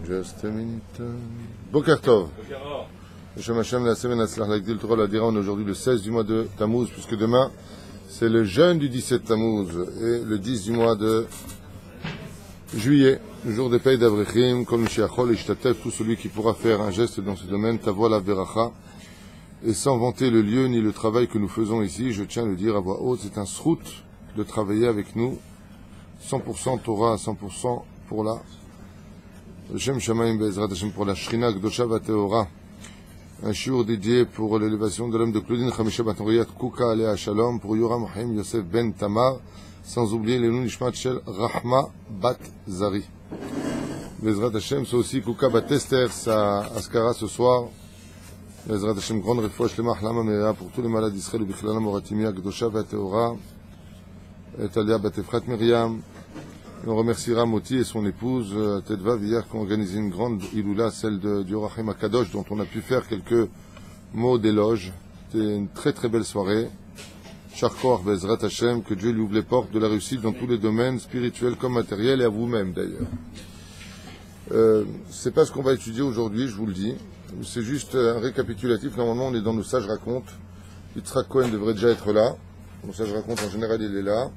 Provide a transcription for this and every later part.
Just a minute. Boker Tov. Hashem Hashem la semaine Atzlach l'Agdil Torah la dira, on est aujourd'hui le 16 du mois de Tammuz, puisque demain c'est le jeûne du 17 Tammuz et le 10 du mois de juillet, le jour des pays d'Avrechim, comme le Shiachol et Shtatef, tout celui qui pourra faire un geste dans ce domaine, Tavo la Veracha, et sans vanter le lieu ni le travail que nous faisons ici, je tiens à le dire à voix haute, c'est un srout de travailler avec nous, 100% Torah, 100% pour la Shem Shamayim Be'ezrat Hashem, pour la Shrina Gdosha Vateora, un shiur dédié pour l'élévation de l'homme de Claudine Chamisha Batoriyat Kuka Alea Shalom, pour Yoram Mohim Yosef Ben Tamar, sans oublier les noms Nishmat Shel Rahma Bat Zari. Be'ezrat Hashem, c'est aussi Kuka Bat Esther, sa Askara ce soir. Be'ezrat Hashem, grande refouach Shlema Ahlama Meira pour tous les malades d'Israël, Bichlala Moratimia Gdosha Vateora, Talia Bat Efrat Miriam. On remerciera Moti et son épouse, Tedva, hier, qui ont organisé une grande Iloula, celle du Orachim Akadosh, dont on a pu faire quelques mots d'éloge. C'était une très très belle soirée. Charkor, Bezrat Hashem, que Dieu lui ouvre les portes de la réussite dans tous les domaines, spirituels comme matériels, et à vous-même d'ailleurs. C'est pas ce qu'on va étudier aujourd'hui, je vous le dis. C'est juste un récapitulatif. Normalement, on est dans nos sages racontes. Yitzhak Cohen devrait déjà être là. Nos sages racontes, en général, il est là.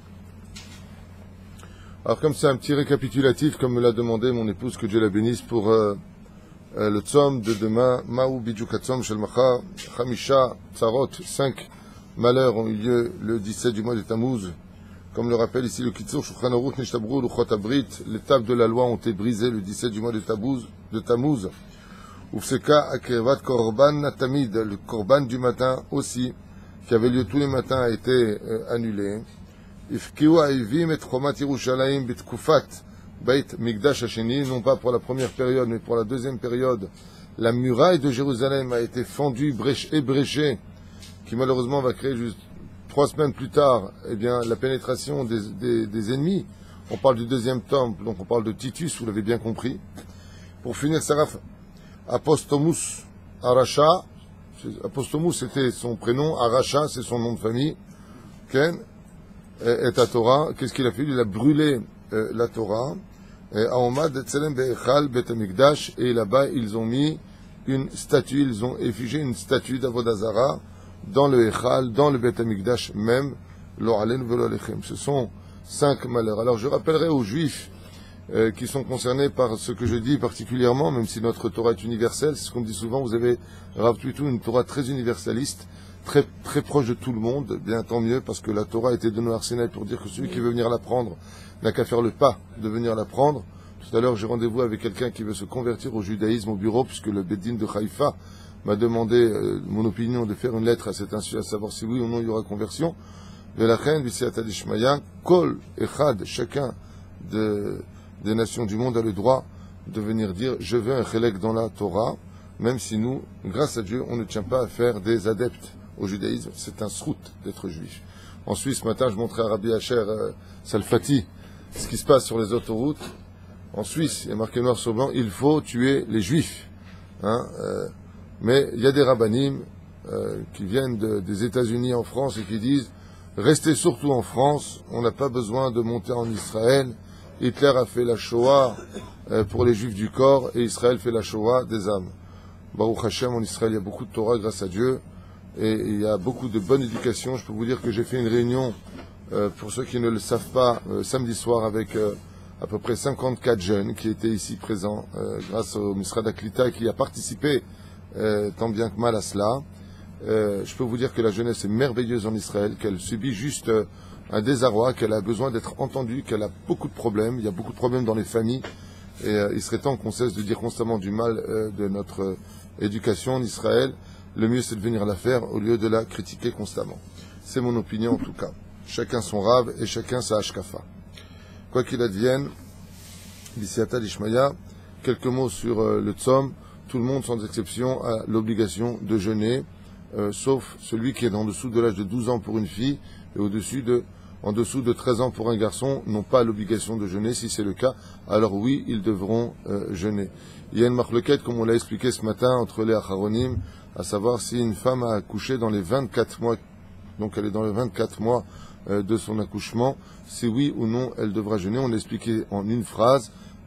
Alors comme c'est un petit récapitulatif, comme me l'a demandé mon épouse, que Dieu la bénisse, pour le tzom de demain, Ma'u Bidjuk HaTzom Shel Macha, Chamisha Tzarot, 5 malheurs ont eu lieu le 17 du mois de Tammuz. Comme le rappelle ici le Kitzur, Shulchan Aruch Nishtabru Luchot Abrit, les tables de la loi ont été brisées le 17 du mois de Tammuz. Ufseka Akevat Korban Natamid, le Korban du matin aussi, qui avait lieu tous les matins, a été annulé. Ifkiu Aivim et Chomat Yerushalayim Bitkufat Beit Mikdash Hasheni, non pas pour la première période, mais pour la deuxième période, la muraille de Jérusalem a été fendue, bréchée, qui malheureusement va créer juste 3 semaines plus tard, eh bien, la pénétration des ennemis. On parle du deuxième temple, donc on parle de Titus, vous l'avez bien compris. Pour finir, Saraf Apostomus Aracha, Apostomus c'était son prénom, Aracha c'est son nom de famille, Ken, et à Torah, qu'est-ce qu'il a fait? Il a brûlé la Torah, et là-bas ils ont mis une statue, ils ont effigé une statue d'Avodazara dans le Echal, dans le Bet Amikdash même. Ce sont 5 malheurs. Alors je rappellerai aux Juifs qui sont concernés par ce que je dis particulièrement, même si notre Torah est universelle, c'est ce qu'on dit souvent, vous avez Rav Tuitou, une Torah très universaliste, très, très proche de tout le monde, bien tant mieux, parce que la Torah a été donnée à Sinaï pour dire que celui qui veut venir l'apprendre n'a qu'à faire le pas de venir l'apprendre. Tout à l'heure, j'ai rendez-vous avec quelqu'un qui veut se convertir au judaïsme au bureau, puisque le Beddin de Haïfa m'a demandé mon opinion de faire une lettre à cet insu, à savoir si oui ou non il y aura conversion. De la reine, Bisiata Dishmaya, Kol Echad, chacun des nations du monde a le droit de venir dire je veux un chélek dans la Torah, même si nous, grâce à Dieu, on ne tient pas à faire des adeptes au judaïsme, c'est un srout d'être juif. En Suisse, ce matin, je montrais à Rabbi Asher Salfati ce qui se passe sur les autoroutes. En Suisse, il y a marqué noir sur blanc, il faut tuer les juifs. Mais il y a des rabbinim qui viennent des États-Unis en France et qui disent restez surtout en France, on n'a pas besoin de monter en Israël. Hitler a fait la Shoah pour les juifs du corps et Israël fait la Shoah des âmes. Baruch Hashem, en Israël, il y a beaucoup de Torah grâce à Dieu. Et il y a beaucoup de bonne éducation. Je peux vous dire que j'ai fait une réunion, pour ceux qui ne le savent pas, samedi soir avec à peu près 54 jeunes qui étaient ici présents grâce au Misrad Aklita qui a participé tant bien que mal à cela. Je peux vous dire que la jeunesse est merveilleuse en Israël, qu'elle subit juste un désarroi, qu'elle a besoin d'être entendue, qu'elle a beaucoup de problèmes. Il y a beaucoup de problèmes dans les familles. Et il serait temps qu'on cesse de dire constamment du mal de notre éducation en Israël. Le mieux, c'est de venir la faire au lieu de la critiquer constamment. C'est mon opinion en tout cas. Chacun son rave et chacun sa hashkafa. Quoi qu'il advienne, Bisiata Dishmaya, quelques mots sur le tzom. Tout le monde, sans exception, a l'obligation de jeûner, sauf celui qui est en dessous de l'âge de 12 ans pour une fille et en dessous de 13 ans pour un garçon, n'ont pas l'obligation de jeûner. Si c'est le cas, alors oui, ils devront jeûner. Il y a une marloquette, comme on l'a expliqué ce matin, entre les acharonim, à savoir si une femme a accouché dans les 24 mois, donc elle est dans les 24 mois de son accouchement, si oui ou non elle devra jeûner. On l'a expliqué en une phrase,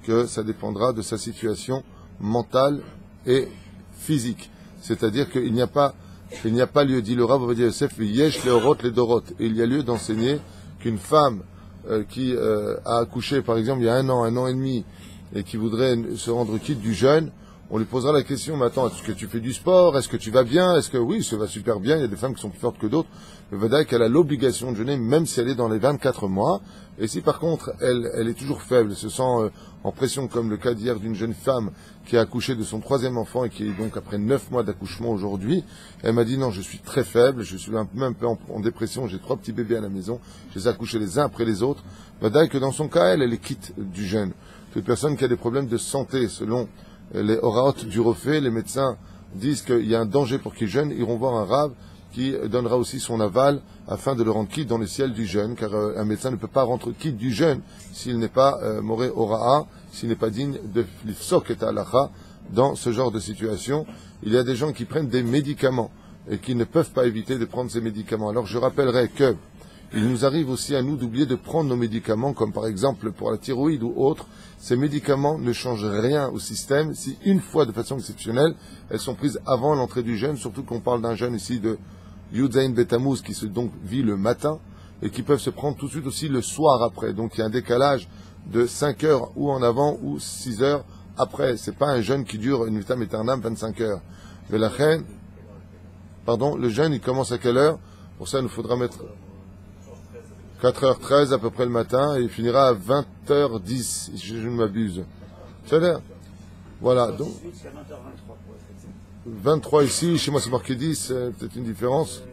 que ça dépendra de sa situation mentale et physique. C'est-à-dire qu'il n'y a pas lieu, dit le Rav Ovadia Yosef, yesh leorot les dorot. Et il y a lieu d'enseigner qu'une femme qui a accouché, par exemple, il y a un an et demi, et qui voudrait se rendre quitte du jeûne, on lui posera la question, mais attends, est-ce que tu fais du sport? Est-ce que tu vas bien? Est-ce que oui, ça va super bien, il y a des femmes qui sont plus fortes que d'autres. Le Vadaï qu'elle a l'obligation de jeûner, même si elle est dans les 24 mois. Et si par contre, elle est toujours faible, elle se sent en pression, comme le cas d'hier d'une jeune femme qui a accouché de son 3e enfant et qui est donc après 9 mois d'accouchement aujourd'hui, elle m'a dit non, je suis très faible, je suis même un peu en dépression, j'ai 3 petits bébés à la maison, je les ai accouchés les uns après les autres. Vadaï que dans son cas, elle est quitte du jeûne. Toute personne qui a des problèmes de santé, selon les oraot du refait, les médecins disent qu'il y a un danger pour qu'ils jeûnent, iront voir un rave qui donnera aussi son aval afin de le rendre quitte dans le ciel du jeûne, car un médecin ne peut pas rendre quitte du jeûne s'il n'est pas moré ora'a, s'il n'est pas digne de l'ifsok et halacha. Dans ce genre de situation, il y a des gens qui prennent des médicaments et qui ne peuvent pas éviter de prendre ces médicaments. Alors je rappellerai que il nous arrive aussi à nous d'oublier de prendre nos médicaments, comme par exemple pour la thyroïde ou autre. Ces médicaments ne changent rien au système si une fois de façon exceptionnelle, elles sont prises avant l'entrée du jeûne, surtout qu'on parle d'un jeûne ici de Yudzaïn Betamuz qui se donc vit le matin et qui peuvent se prendre tout de suite aussi le soir après. Donc il y a un décalage de 5 heures ou en avant ou 6 heures après. C'est pas un jeûne qui dure une vitam aeternam 25 heures. Mais la reine, le jeûne il commence à quelle heure? Pour ça il nous faudra mettre 4h13 à peu près le matin, et il finira à 20h10, si je ne m'abuse. C'est-à-dire, voilà, donc 23 ici, chez moi c'est marqué 10, c'est peut-être une différence.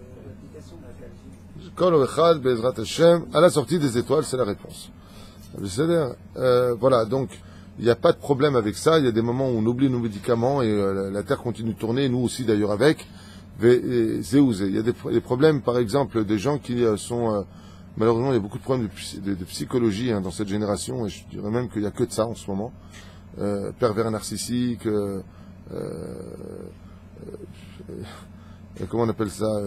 À la sortie des étoiles, c'est la réponse. C'est-à-dire, voilà, donc il n'y a pas de problème avec ça, il y a des moments où on oublie nos médicaments, et la Terre continue de tourner, nous aussi d'ailleurs avec. Il y a des problèmes, par exemple, des gens qui sont... malheureusement, il y a beaucoup de problèmes de psychologie dans cette génération, et je dirais même qu'il n'y a que de ça en ce moment. Pervers narcissique, comment on appelle ça,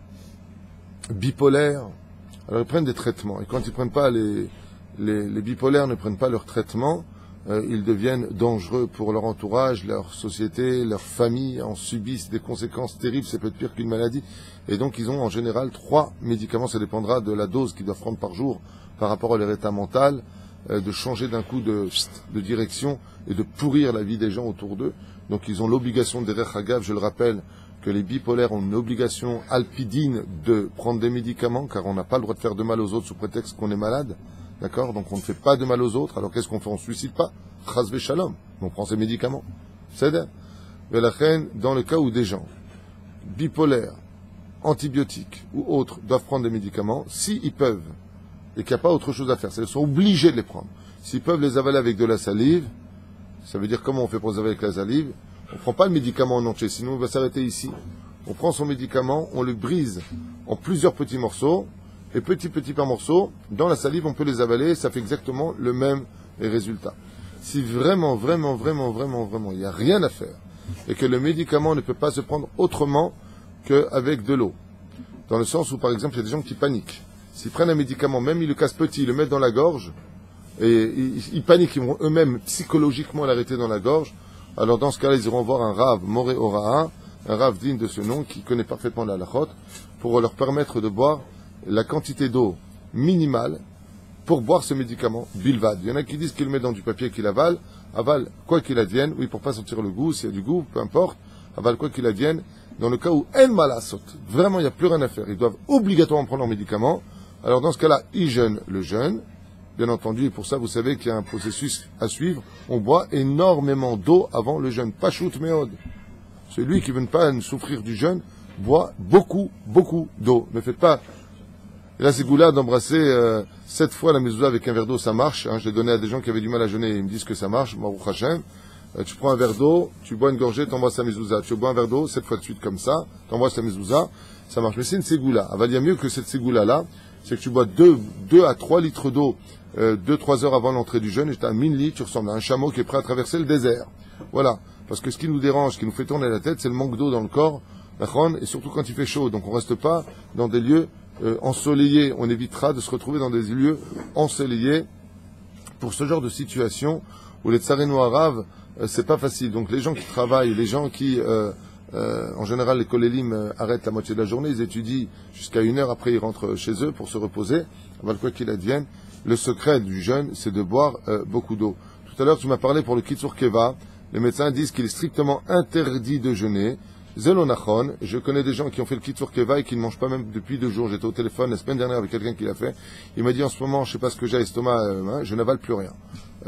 bipolaire. Alors ils prennent des traitements, et quand ils prennent pas les bipolaires ne prennent pas leur traitement, ils deviennent dangereux pour leur entourage, leur société, leur famille, en subissent des conséquences terribles, c'est peut-être pire qu'une maladie. Et donc ils ont en général 3 médicaments, ça dépendra de la dose qu'ils doivent prendre par jour par rapport à leur état mental, de changer d'un coup de direction et de pourrir la vie des gens autour d'eux. Donc ils ont l'obligation derech hagav, je le rappelle, que les bipolaires ont une obligation alpidine de prendre des médicaments, car on n'a pas le droit de faire de mal aux autres sous prétexte qu'on est malade. D'accord? Donc on ne fait pas de mal aux autres, alors qu'est-ce qu'on fait? On ne se suicide pas. Chas v'shalom. On prend ses médicaments. C'est-à-dire, dans le cas où des gens bipolaires, antibiotiques ou autres doivent prendre des médicaments, s'ils peuvent, et qu'il n'y a pas autre chose à faire, c'est-à-dire qu'ils sont obligés de les prendre. S'ils peuvent les avaler avec de la salive, ça veut dire comment on fait pour les avaler avec la salive? On ne prend pas le médicament en entier, sinon on va s'arrêter ici. On prend son médicament, on le brise en plusieurs petits morceaux, et petit par morceau, dans la salive, on peut les avaler, ça fait exactement le même résultat. Si vraiment, il n'y a rien à faire, et que le médicament ne peut pas se prendre autrement qu'avec de l'eau, dans le sens où, par exemple, il y a des gens qui paniquent. S'ils prennent un médicament, même ils le cassent petit, ils le mettent dans la gorge, et ils paniquent, ils vont eux-mêmes psychologiquement l'arrêter dans la gorge, alors dans ce cas-là, ils iront voir un Rav Moré Ora'a, un Rav digne de ce nom, qui connaît parfaitement la halachot, pour leur permettre de boire la quantité d'eau minimale pour boire ce médicament, bilvad. Il y en a qui disent qu'il le met dans du papier qu'il avale quoi qu'il advienne, oui, pour pas sentir le goût, s'il y a du goût, peu importe, avale quoi qu'il advienne, dans le cas où en malasot, vraiment il n'y a plus rien à faire, ils doivent obligatoirement prendre leur médicament, alors dans ce cas-là, ils jeûnent le jeûne, bien entendu, et pour ça, vous savez qu'il y a un processus à suivre, on boit énormément d'eau avant le jeûne, pas shoot méode. Celui qui ne veut pas souffrir du jeûne, boit beaucoup d'eau. Ne faites pas. Et là, c'est goula d'embrasser 7 fois la mezouza avec un verre d'eau, ça marche. Je l'ai donné à des gens qui avaient du mal à jeûner, ils me disent que ça marche. Baruch Hashem. Tu prends un verre d'eau, tu bois une gorgée, t'embrasses la mezouza. Tu bois un verre d'eau, 7 fois de suite comme ça, t'embrasses la mezouza, ça marche. Mais c'est une ségoula. Il y a mieux que cette ségoula-là, c'est que tu bois 2 à 3 litres d'eau 2-3 heures avant l'entrée du jeûne, et tu as un mini, tu ressembles à un chameau qui est prêt à traverser le désert. Voilà. Parce que ce qui nous dérange, ce qui nous fait tourner la tête, c'est le manque d'eau dans le corps, et surtout quand il fait chaud. Donc on reste pas dans des lieux ensoleillés. On évitera de se retrouver dans des lieux ensoleillés. Pour ce genre de situation, où les tsarenu araves, c'est pas facile. Donc les gens qui travaillent, les gens qui, en général, les kolélim arrêtent la moitié de la journée, ils étudient jusqu'à 1 heure, après ils rentrent chez eux pour se reposer. Alors, quoi qu'il advienne, le secret du jeûne, c'est de boire beaucoup d'eau. Tout à l'heure, tu m'as parlé pour le Kitsur Keva, les médecins disent qu'il est strictement interdit de jeûner. Zelonachon, je connais des gens qui ont fait le Kitsur Keva et qui ne mangent pas même depuis 2 jours. J'étais au téléphone la semaine dernière avec quelqu'un qui l'a fait. Il m'a dit en ce moment, je sais pas ce que j'ai à l'estomac, je n'avale plus rien.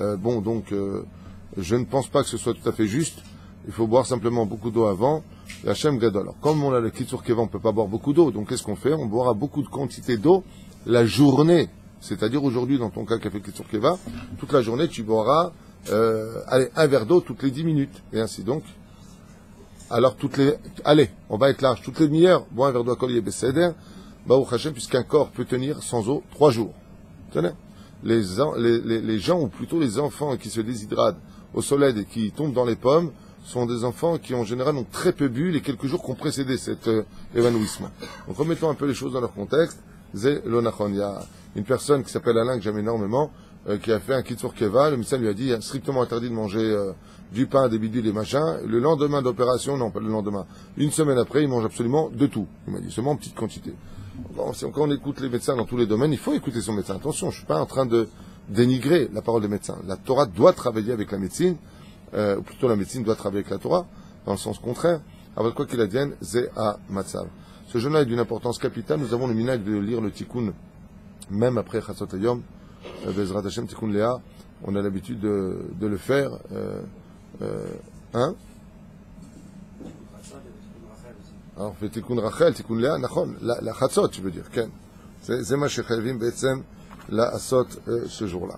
Je ne pense pas que ce soit tout à fait juste. Il faut boire simplement beaucoup d'eau avant. Et Hachem Gadol. Alors, comme on a le Kitsur Keva, on ne peut pas boire beaucoup d'eau. Donc, qu'est-ce qu'on fait? On boira beaucoup de quantité d'eau la journée. C'est-à-dire aujourd'hui, dans ton cas qui a fait le Kitsur Keva, toute la journée, tu boiras, un verre d'eau toutes les 10 minutes. Et ainsi donc. Alors, on va être large. Toutes les demi-heures, bois un verre d'eau à collier Besséder, Baruch Hashem, puisqu'un corps peut tenir sans eau 3 jours. Tenez. Les gens, ou plutôt les enfants qui se déshydratent au soleil et qui tombent dans les pommes, sont des enfants qui, en général, ont très peu bu les quelques jours qui ont précédé cet évanouissement. Donc, remettons un peu les choses dans leur contexte. Zé Lonachon. Il y a une personne qui s'appelle Alain, que j'aime énormément, qui a fait un Kitsur Keva. Le médecin lui a dit, strictement interdit de manger du pain, des bidules, des machins. Le lendemain d'opération, non, pas le lendemain. 1 semaine après, il mange absolument de tout. Il m'a dit, seulement en petite quantité. Bon, quand on écoute les médecins dans tous les domaines, il faut écouter son médecin. Attention, je suis pas en train de dénigrer la parole des médecins. La Torah doit travailler avec la médecine, ou plutôt la médecine doit travailler avec la Torah, dans le sens contraire. Alors, quoi qu'il advienne, Zé à Matzav. Ce jeûne-là est d'une importance capitale. Nous avons le minhag de lire le Tikkun, même après Chatzot Hayom, Bezrat Hashem, Tikkun Léa. On a l'habitude de le faire. Alors, on fait Tikkun Rachel, Tikkun Léa, Nachon, la Chatzot, je veux dire, Ken. C'est ma shechayvim, Be'etzem, la Asot, ce jour-là.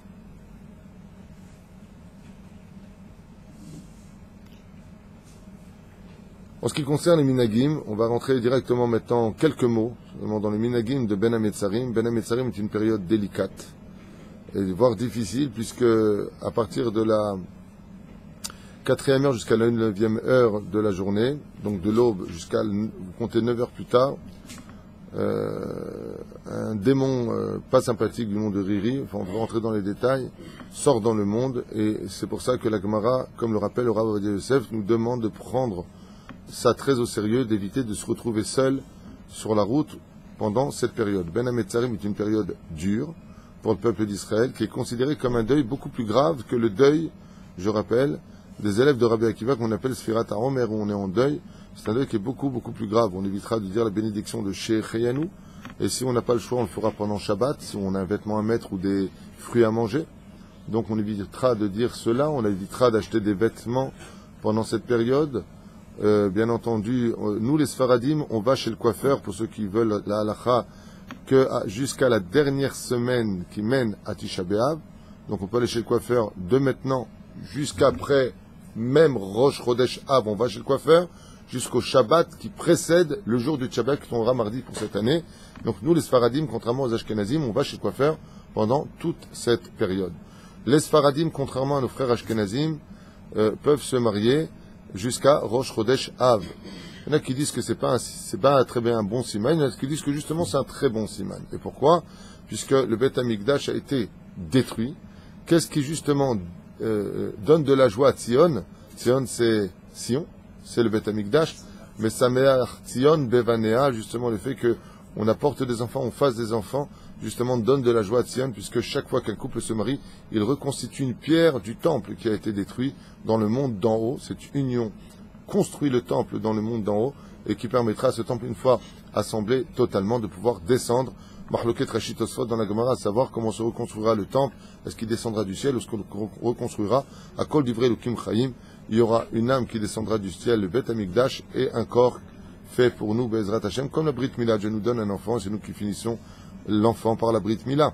En ce qui concerne les minagim, on va rentrer directement maintenant quelques mots dans les minagim de Ben Hametzarim. Ben Hametzarim est une période délicate, et voire difficile, puisque à partir de la 4e heure jusqu'à la 9e heure de la journée, donc de l'aube jusqu'à, vous comptez 9 heures plus tard, un démon pas sympathique du nom de Riri, enfin on va rentrer dans les détails, sort dans le monde, et c'est pour ça que la Gemara, comme le rappelle le Rav Ovadia Yosef, nous demande de prendre ça très au sérieux, d'éviter de se retrouver seul sur la route pendant cette période. Ben Hametzarim est une période dure pour le peuple d'Israël, qui est considéré comme un deuil beaucoup plus grave que le deuil, je rappelle, des élèves de Rabbi Akiva qu'on appelle Sfirat HaOmer, où on est en deuil. C'est un deuil qui est beaucoup, beaucoup plus grave. On évitera de dire la bénédiction de Shecheyanou, et si on n'a pas le choix, on le fera pendant Shabbat, si on a un vêtement à mettre ou des fruits à manger. Donc on évitera de dire cela, on évitera d'acheter des vêtements pendant cette période. Bien entendu, nous les Sfaradim, on va chez le coiffeur, pour ceux qui veulent la halacha, que jusqu'à la dernière semaine qui mène à Tisha B'Av. Donc on peut aller chez le coiffeur de maintenant jusqu'après, même Rosh Chodesh Av, on va chez le coiffeur, jusqu'au Shabbat qui précède le jour du Shabbat qui tombera mardi pour cette année. Donc nous les Sfaradim, contrairement aux Ashkenazim, on va chez le coiffeur pendant toute cette période. Les Sfaradim, contrairement à nos frères Ashkenazim, peuvent se marier jusqu'à Rosh Chodesh Av. Il y en a qui disent que c'est pas très bien un bon siman, il y en a qui disent que justement c'est un très bon siman. Et pourquoi? Puisque le Beth Amikdash a été détruit. Qu'est-ce qui justement donne de la joie à Tzion? Tzion c'est Sion, c'est le Beth Amikdash, mais Sameach Tzion Bevanea, justement le fait que on apporte des enfants, on fasse des enfants, justement donne de la joie à Tzion, puisque chaque fois qu'un couple se marie, il reconstitue une pierre du temple qui a été détruit dans le monde d'en haut. Cette union construit le temple dans le monde d'en haut et qui permettra à ce temple, une fois assemblé totalement, de pouvoir descendre. Marloket Rachit Tosfot dans la Gemara, à savoir comment se reconstruira le temple. Est-ce qu'il descendra du ciel ou est-ce qu'on reconstruira à Kol Divrei Elokim Chaim? Il y aura une âme qui descendra du ciel, le Beth Amikdash, et un corps fait pour nous, Bezrat Hashem, comme la Brit Mila. Dieu nous donne un enfant, c'est nous qui finissons l'enfant par la Brit Mila.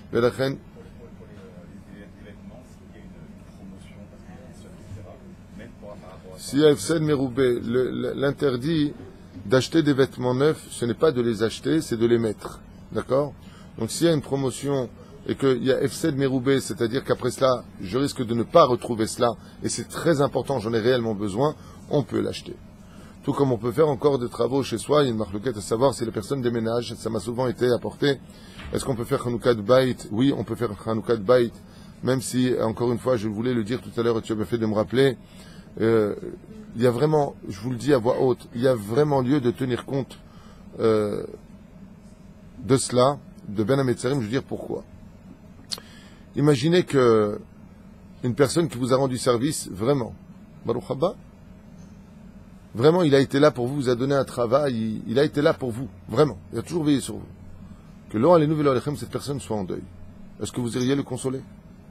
Si il y a Efsed Meroubé, l'interdit d'acheter des vêtements neufs, ce n'est pas de les acheter, c'est de les mettre. D'accord? Donc s'il y a une promotion et qu'il y a Efsed Meroubé, c'est-à-dire qu'après cela, je risque de ne pas retrouver cela, et c'est très important, j'en ai réellement besoin, on peut l'acheter. Tout comme on peut faire encore des travaux chez soi, il y a une marloquette à savoir si les personnes déménagent, ça m'a souvent été apporté. Est-ce qu'on peut faire Hanouka de Bait? Oui, on peut faire Hanouka de Bait même si, encore une fois, je voulais le dire tout à l'heure et tu as fait de me rappeler, il y a vraiment, je vous le dis à voix haute, il y a vraiment lieu de tenir compte de cela, de Ben Hametzarim. Je veux dire pourquoi. Imaginez que une personne qui vous a rendu service, vraiment, Baruch Haba, vraiment, il a été là pour vous, vous a donné un travail, il a été là pour vous, vraiment, il a toujours veillé sur vous. Que l'on les nouvelles Alechem, cette personne soit en deuil. Est-ce que vous iriez le consoler?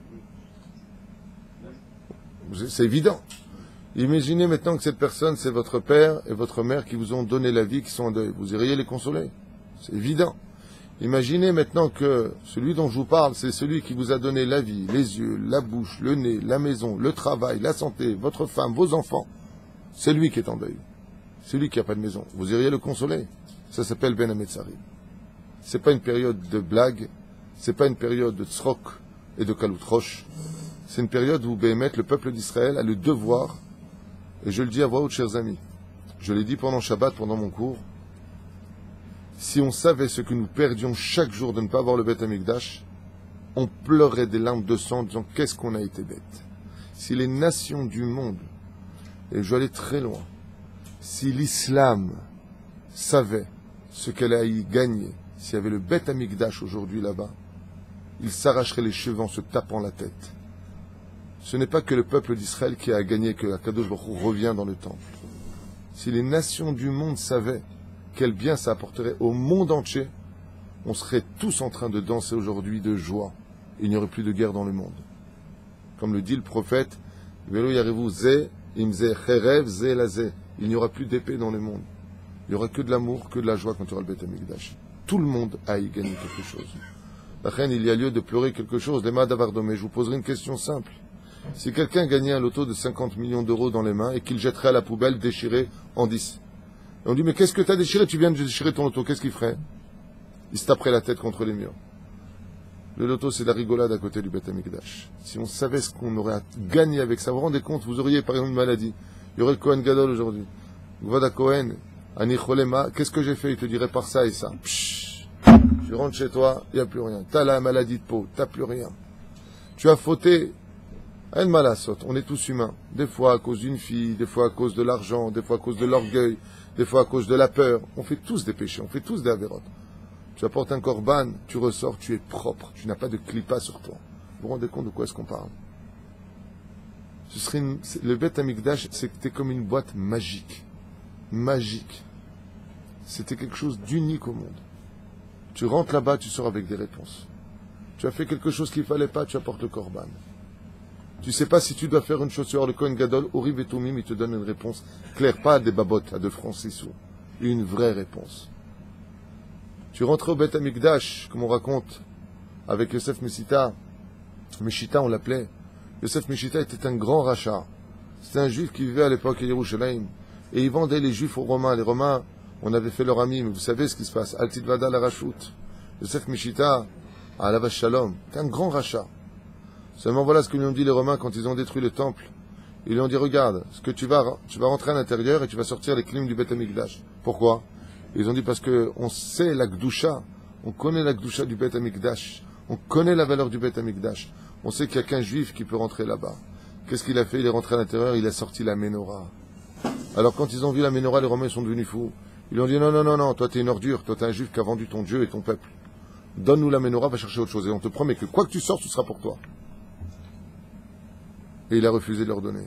C'est évident. Imaginez maintenant que cette personne, c'est votre père et votre mère qui vous ont donné la vie, qui sont en deuil. Vous iriez les consoler? C'est évident. Imaginez maintenant que celui dont je vous parle, c'est celui qui vous a donné la vie, les yeux, la bouche, le nez, la maison, le travail, la santé, votre femme, vos enfants. C'est lui qui est en deuil. C'est lui qui n'a pas de maison. Vous iriez le consoler? Ça s'appelle Ben Hametzarim. C'est pas une période de blague, c'est pas une période de tzrok et de kaloutroche. C'est une période où, Béhémet, le peuple d'Israël a le devoir, et je le dis à voix haute, chers amis, je l'ai dit pendant Shabbat, pendant mon cours, si on savait ce que nous perdions chaque jour de ne pas avoir le Beth Amikdash, on pleurait des larmes de sang en disant qu'est-ce qu'on a été bête. Si les nations du monde, et je vais aller très loin, si l'islam savait ce qu'elle a y gagné, s'il y avait le Beth Amikdash aujourd'hui là-bas, il s'arracherait les cheveux en se tapant la tête. Ce n'est pas que le peuple d'Israël qui a gagné, que Akadosh Baruch Hu revient dans le temple. Si les nations du monde savaient quel bien ça apporterait au monde entier, on serait tous en train de danser aujourd'hui de joie. Il n'y aurait plus de guerre dans le monde. Comme le dit le prophète, il n'y aura plus d'épée dans le monde. Il n'y aura que de l'amour, que de la joie quand il y aura le Beth Amikdash. Tout le monde a y gagné quelque chose. La reine, il y a lieu de pleurer quelque chose. Les Madavardomé, je vous poserai une question simple. Si quelqu'un gagnait un loto de 50 millions d'euros dans les mains et qu'il jetterait à la poubelle déchiré en 10, et on dit, mais qu'est-ce que tu as déchiré? Tu viens de déchirer ton loto, qu'est-ce qu'il ferait? Il se taperait la tête contre les murs. Le loto, c'est la rigolade à côté du Beth Amikdash. Si on savait ce qu'on aurait à gagner avec ça, vous vous rendez compte, vous auriez par exemple une maladie. Il y aurait le Kohen Gadol aujourd'hui. Gvada Kohen, Ani Cholema, qu'est-ce que j'ai fait? Il te dirait par ça et ça. Pshh. Tu rentres chez toi, il n'y a plus rien. Tu as la maladie de peau, tu n'as plus rien. Tu as fauté. Un malasot, on est tous humains. Des fois à cause d'une fille, des fois à cause de l'argent, des fois à cause de l'orgueil, des fois à cause de la peur. On fait tous des péchés, on fait tous des avérotes. Tu apportes un korban, tu ressors, tu es propre. Tu n'as pas de clipa sur toi. Vous vous rendez compte de quoi est-ce qu'on parle? Le Beth Amikdash, c'était comme une boîte magique. Magique. C'était quelque chose d'unique au monde. Tu rentres là-bas, tu sors avec des réponses. Tu as fait quelque chose qu'il ne fallait pas, tu apportes le korban. Tu ne sais pas si tu dois faire une chose sur le Kohen Gadol, Uriv et Tumim, il te donne une réponse claire, pas à des babottes, à 2 francs 6 sous. Une vraie réponse. Tu rentres au Beth Amikdash, comme on raconte, avec Yosef Meshita. Meshita, on l'appelait. Yosef Meshita était un grand rachat. C'était un juif qui vivait à l'époque à Yerushalayim. Et il vendait les juifs aux Romains. Les Romains, on avait fait leur ami, mais vous savez ce qui se passe. Al-Tidvada la Rashut. Yosef Meshita, à la Shalom. C'était un grand rachat. Seulement voilà ce que lui ont dit les Romains quand ils ont détruit le temple. Ils lui ont dit, regarde, ce que tu vas rentrer à l'intérieur et tu vas sortir les clims du Beth Amikdash. Pourquoi? Ils ont dit parce que on sait la Gdusha, on connaît la Gdusha du Beth Amikdash, on connaît la valeur du Beth Amikdash. On sait qu'il n'y a qu'un juif qui peut rentrer là-bas. Qu'est-ce qu'il a fait? Il est rentré à l'intérieur, il a sorti la Ménorah. Alors quand ils ont vu la Ménorah, les Romains sont devenus fous. Ils lui ont dit, non, toi t'es une ordure, toi t'es un juif qui a vendu ton Dieu et ton peuple. Donne-nous la Ménorah, va chercher autre chose. Et on te promet que quoi que tu sortes, ce sera pour toi. Et il a refusé de leur donner.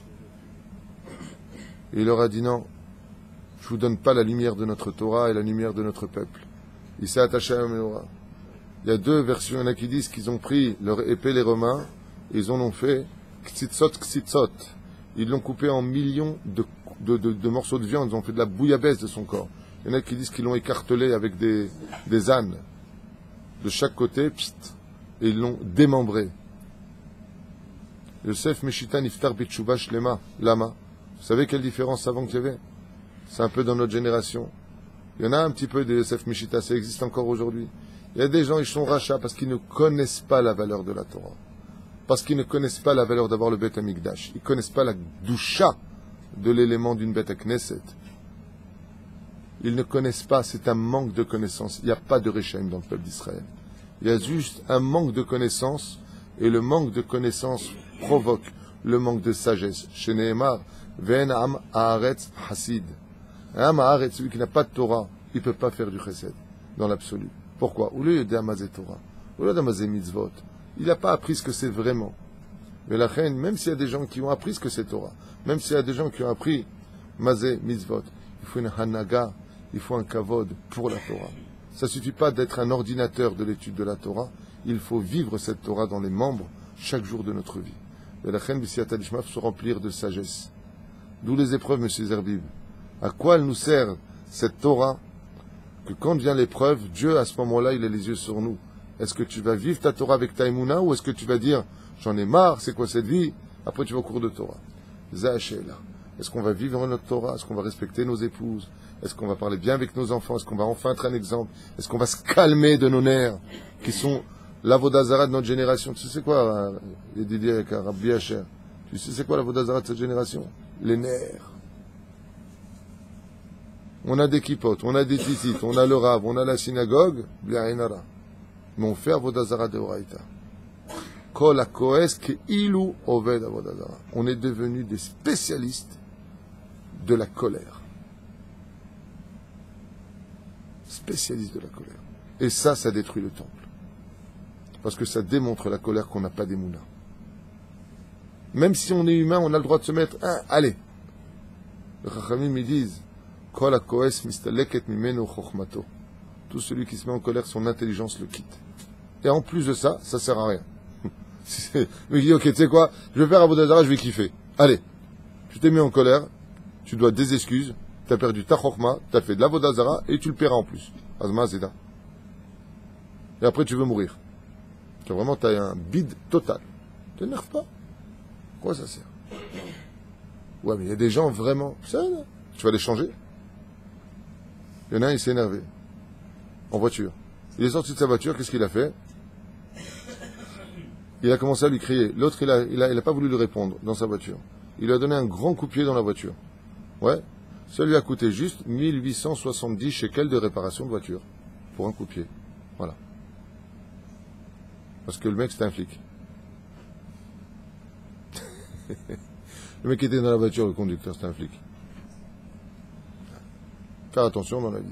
Et il leur a dit non, je ne vous donne pas la lumière de notre Torah et la lumière de notre peuple. Il s'est attaché à la Ménorah. Il y a 2 versions, il y en a qui disent qu'ils ont pris leur épée les Romains, et ils en ont fait ksitzot. Ils l'ont coupé en millions de morceaux de viande, ils ont fait de la bouillabaisse de son corps. Il y en a qui disent qu'ils l'ont écartelé avec des ânes de chaque côté, et ils l'ont démembré. Yosef Meshita Niftar Bitshuva Shlema, Lama. Vous savez quelle différence avant qu'il y avait? C'est un peu dans notre génération. Il y en a un petit peu de Yosef Meshita, ça existe encore aujourd'hui. Il y a des gens, ils sont rachats parce qu'ils ne connaissent pas la valeur de la Torah. Parce qu'ils ne connaissent pas la valeur d'avoir le Beth Amikdash. Ils ne connaissent pas la doucha de l'élément d'une Beth Knesset. Ils ne connaissent pas, c'est un manque de connaissances. Il n'y a pas de Réchaim dans le peuple d'Israël. Il y a juste un manque de connaissances Et le manque de connaissance provoque le manque de sagesse. Chez Nehemar, Ven Am Haaretz Hasid. Am Haaretz, celui qui n'a pas de Torah, il ne peut pas faire du chesed, dans l'absolu. Pourquoi? Au lieu d'Amazé Torah, au lieu d'Amazé Mitzvot, il n'a pas appris ce que c'est vraiment. Mais la reine, même s'il y a des gens qui ont appris ce que c'est Torah, même s'il y a des gens qui ont appris Mazé Mitzvot, il faut une Hanaga, il faut un Kavod pour la Torah. Ça ne suffit pas d'être un ordinateur de l'étude de la Torah, il faut vivre cette Torah dans les membres chaque jour de notre vie. Et la reine B'Siyata Dishma faut se remplir de sagesse. D'où les épreuves, monsieur Zerbib. À quoi elle nous sert cette Torah? Que quand vient l'épreuve, Dieu à ce moment-là, il a les yeux sur nous. Est-ce que tu vas vivre ta Torah avec ta Emouna ou est-ce que tu vas dire j'en ai marre, c'est quoi cette vie? Après tu vas au cours de Torah. Zahashela. Est-ce qu'on va vivre notre Torah? Est-ce qu'on va respecter nos épouses? Est-ce qu'on va parler bien avec nos enfants? Est-ce qu'on va enfin être un exemple? Est-ce qu'on va se calmer de nos nerfs qui sont l'avodazara de notre génération? Tu sais quoi, Didier avec Rabbi Hacher? Tu sais c'est quoi l'avodazara de cette génération? Les nerfs. On a des kippotes, on a des titites, on a le rave, on a la synagogue, bien inara. Mais on fait avodazara de Oraïta. Kol hakoes ke'ilu oved avodazara. On est devenus des spécialistes de la colère. Spécialistes de la colère. Et ça détruit le temple. Parce que ça démontre la colère qu'on n'a pas d'émouna. Même si on est humain, on a le droit de se mettre, allez. Les Chachamim me disent, Kol hakoes mistaleket mimenu chokhmato. Tout celui qui se met en colère, son intelligence le quitte. Et en plus de ça, ça sert à rien. Mais il dit, ok, tu sais quoi, je vais faire avodazara, je vais kiffer. Allez, tu t'es mis en colère, tu dois des excuses, tu as perdu ta chokhma, tu as fait de l'avodazara et tu le paieras en plus. Azma Zeda. Et après tu veux mourir. Tu as un bide total. Tu t'énerves pas. Quoi ça sert? Ouais, mais il y a des gens vraiment, ça, tu vas les changer. Il y en a un, il s'est énervé. En voiture. Il est sorti de sa voiture, qu'est-ce qu'il a fait? Il a commencé à lui crier. L'autre, il a pas voulu lui répondre dans sa voiture. Il lui a donné un grand coup de pied dans la voiture. Ouais. Ça lui a coûté juste 1870 shekels de réparation de voiture. Pour un coup de pied. Voilà. Parce que le mec, c'était un flic. Le mec qui était dans la voiture, le conducteur, c'était un flic. Faire attention dans la vie.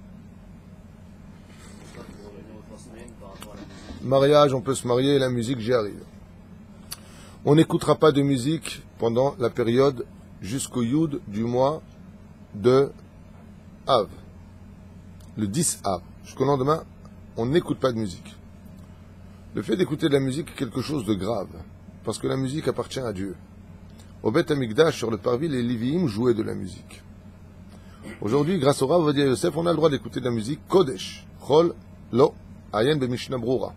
Mariage, on peut se marier, la musique, j'y arrive. On n'écoutera pas de musique pendant la période jusqu'au Yud du mois de Av. Le 10 Av. Jusqu'au lendemain, on n'écoute pas de musique. Le fait d'écouter de la musique est quelque chose de grave, parce que la musique appartient à Dieu. Au Beth Amikdash, sur le parvis, les Lévi'im jouaient de la musique. Aujourd'hui, grâce au Rav Ovadia Yosef, on a le droit d'écouter de la musique Kodesh, Chol, Lo, Ayen Bemishna Brura.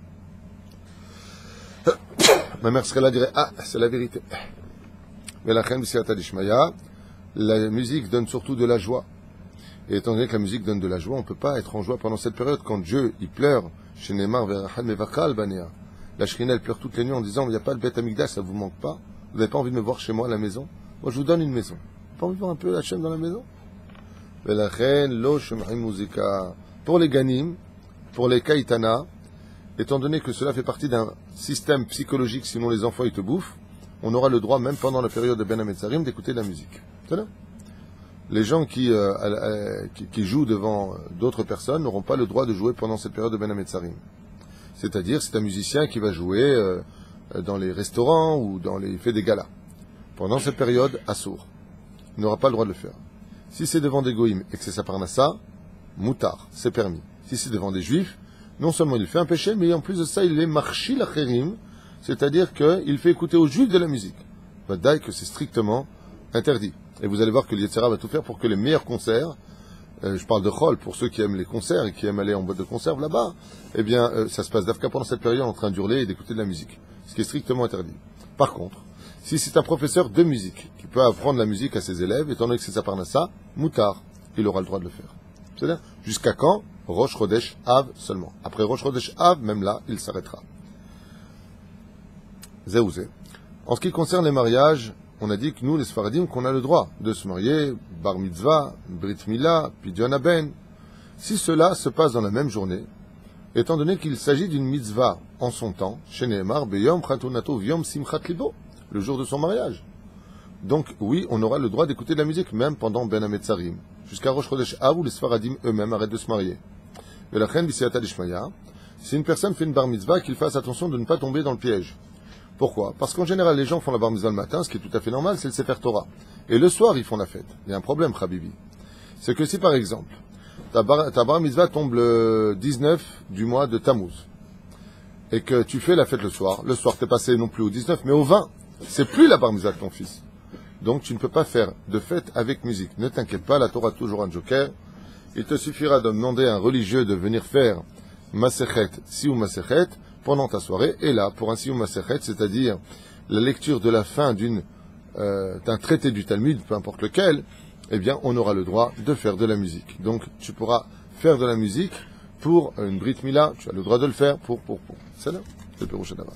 Ma mère serait là, dirait, c'est la vérité. Mais la reine B'Siyata Dishmaya, la musique donne surtout de la joie. Et étant donné que la musique donne de la joie, on ne peut pas être en joie pendant cette période. Quand Dieu, il pleure, chez Neymar, Verachal Mevakal Banea. La Shrina, elle pleure toutes les nuits en disant, il n'y a pas de Beth Amikdash, ça vous manque pas. Vous n'avez pas envie de me voir chez moi à la maison? Moi, je vous donne une maison. Pas envie de voir un peu la chaîne dans la maison? La reine, Lo Shem'im Muzika. Pour les Ganim, pour les Kaitana, étant donné que cela fait partie d'un système psychologique, sinon les enfants ils te bouffent, on aura le droit, même pendant la période de Ben Hametzarim, d'écouter de la musique. C'est là. Les gens qui jouent devant d'autres personnes n'auront pas le droit de jouer pendant cette période de Ben Hametzarim. C'est-à-dire, c'est un musicien qui va jouer dans les restaurants ou dans les fêtes des galas. Pendant cette période, assourd. Il n'aura pas le droit de le faire. Si c'est devant des goïms et que c'est sa parnassa, moutard, c'est permis. Si c'est devant des juifs, non seulement il fait un péché, mais en plus de ça, il est marchi l'acherim, c'est-à-dire qu'il fait écouter aux juifs de la musique. Badaï que c'est strictement interdit. Et vous allez voir que l'Yetzera va tout faire pour que les meilleurs concerts, je parle de Chol, pour ceux qui aiment les concerts et qui aiment aller en boîte de conserve là-bas, eh bien, ça se passe d'Afka pendant cette période en train d'hurler et d'écouter de la musique. Ce qui est strictement interdit. Par contre, si c'est un professeur de musique qui peut apprendre la musique à ses élèves, étant donné que c'est sa parnassa, moutard, il aura le droit de le faire. C'est-à-dire, jusqu'à quand? Rosh Chodesh Av seulement. Après Rosh Chodesh Av, même là, il s'arrêtera. Zéouzé. En ce qui concerne les mariages, on a dit que nous, les Sfaradim, qu'on a le droit de se marier, Bar Mitzvah, Brit Mila, Pidyon Aben. Si cela se passe dans la même journée, étant donné qu'il s'agit d'une mitzvah en son temps, chez Nehemar, Beyom Chatunato Vyom Simchat Libo, le jour de son mariage. Donc, oui, on aura le droit d'écouter de la musique, même pendant Ben Hametzarim, jusqu'à Rosh Chodesh Av, où les Sfaradim eux-mêmes arrêtent de se marier. Et la reine B'Siyata Dishmaya, si une personne fait une bar mitzvah, qu'il fasse attention de ne pas tomber dans le piège. Pourquoi? Parce qu'en général, les gens font la bar mitzvah le matin, ce qui est tout à fait normal, c'est le Sefer Torah. Et le soir, ils font la fête. Il y a un problème, Habibi. C'est que si, par exemple, ta bar mitzvah tombe le 19 du mois de Tammuz, et que tu fais la fête le soir t'es passé non plus au 19, mais au 20, c'est plus la bar mitzvah de ton fils. Donc tu ne peux pas faire de fête avec musique. Ne t'inquiète pas, la Torah a toujours un joker. Il te suffira de demander à un religieux de venir faire Masechet, Siyum Masechet, pendant ta soirée, et là, pour un Siyum Masechet, c'est-à-dire la lecture de la fin d'un traité du Talmud, peu importe lequel, eh bien, on aura le droit de faire de la musique. Donc, tu pourras faire de la musique pour une Brit Mila, tu as le droit de le faire pour. C'est là, le Pérouche d'Ava.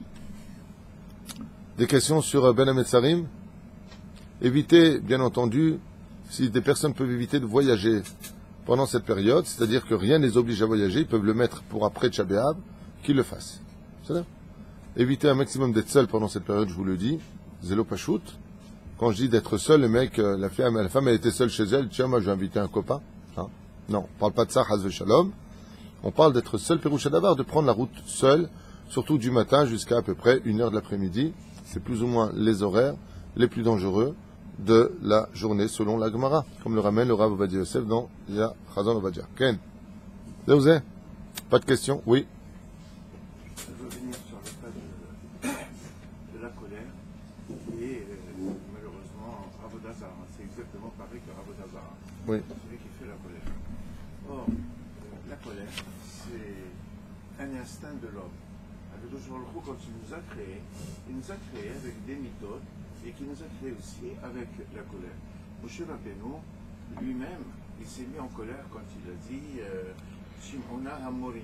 Des questions sur Ben Hametzarim? Évitez, bien entendu, si des personnes peuvent éviter de voyager pendant cette période, c'est-à-dire que rien ne les oblige à voyager, ils peuvent le mettre pour après Tcha B'Av, qu'ils le fassent. C'est là. Évitez un maximum d'être seul pendant cette période, je vous le dis. Zélo Pachout. Quand je dis d'être seul, le mec, la femme elle était seule chez elle, tiens, moi j'ai invité un copain. Hein? Non, on parle pas de ça, Hazve Shalom. On parle d'être seul, Péroucha Davar, de prendre la route seul, surtout du matin jusqu'à à peu près 1h de l'après-midi. C'est plus ou moins les horaires les plus dangereux de la journée selon la Gemara, comme le ramène le Rav Ovadia Yosef dans Ya Chazon Ovadia. Ken, Zéouzé, pas de questions? Oui. Je veux revenir sur le cas de la colère et malheureusement Ravodazar. C'est exactement pareil que Ravodazar. Oui. Celui qui fait la colère. Or, la colère, c'est un instinct de l'homme. Akadosh Baruch Hu, quand il nous a créés avec des méthodes et qui nous a créés aussi avec la colère. Moshe Rabbeinu, lui-même, il s'est mis en colère quand il a dit Shimona Hamorim.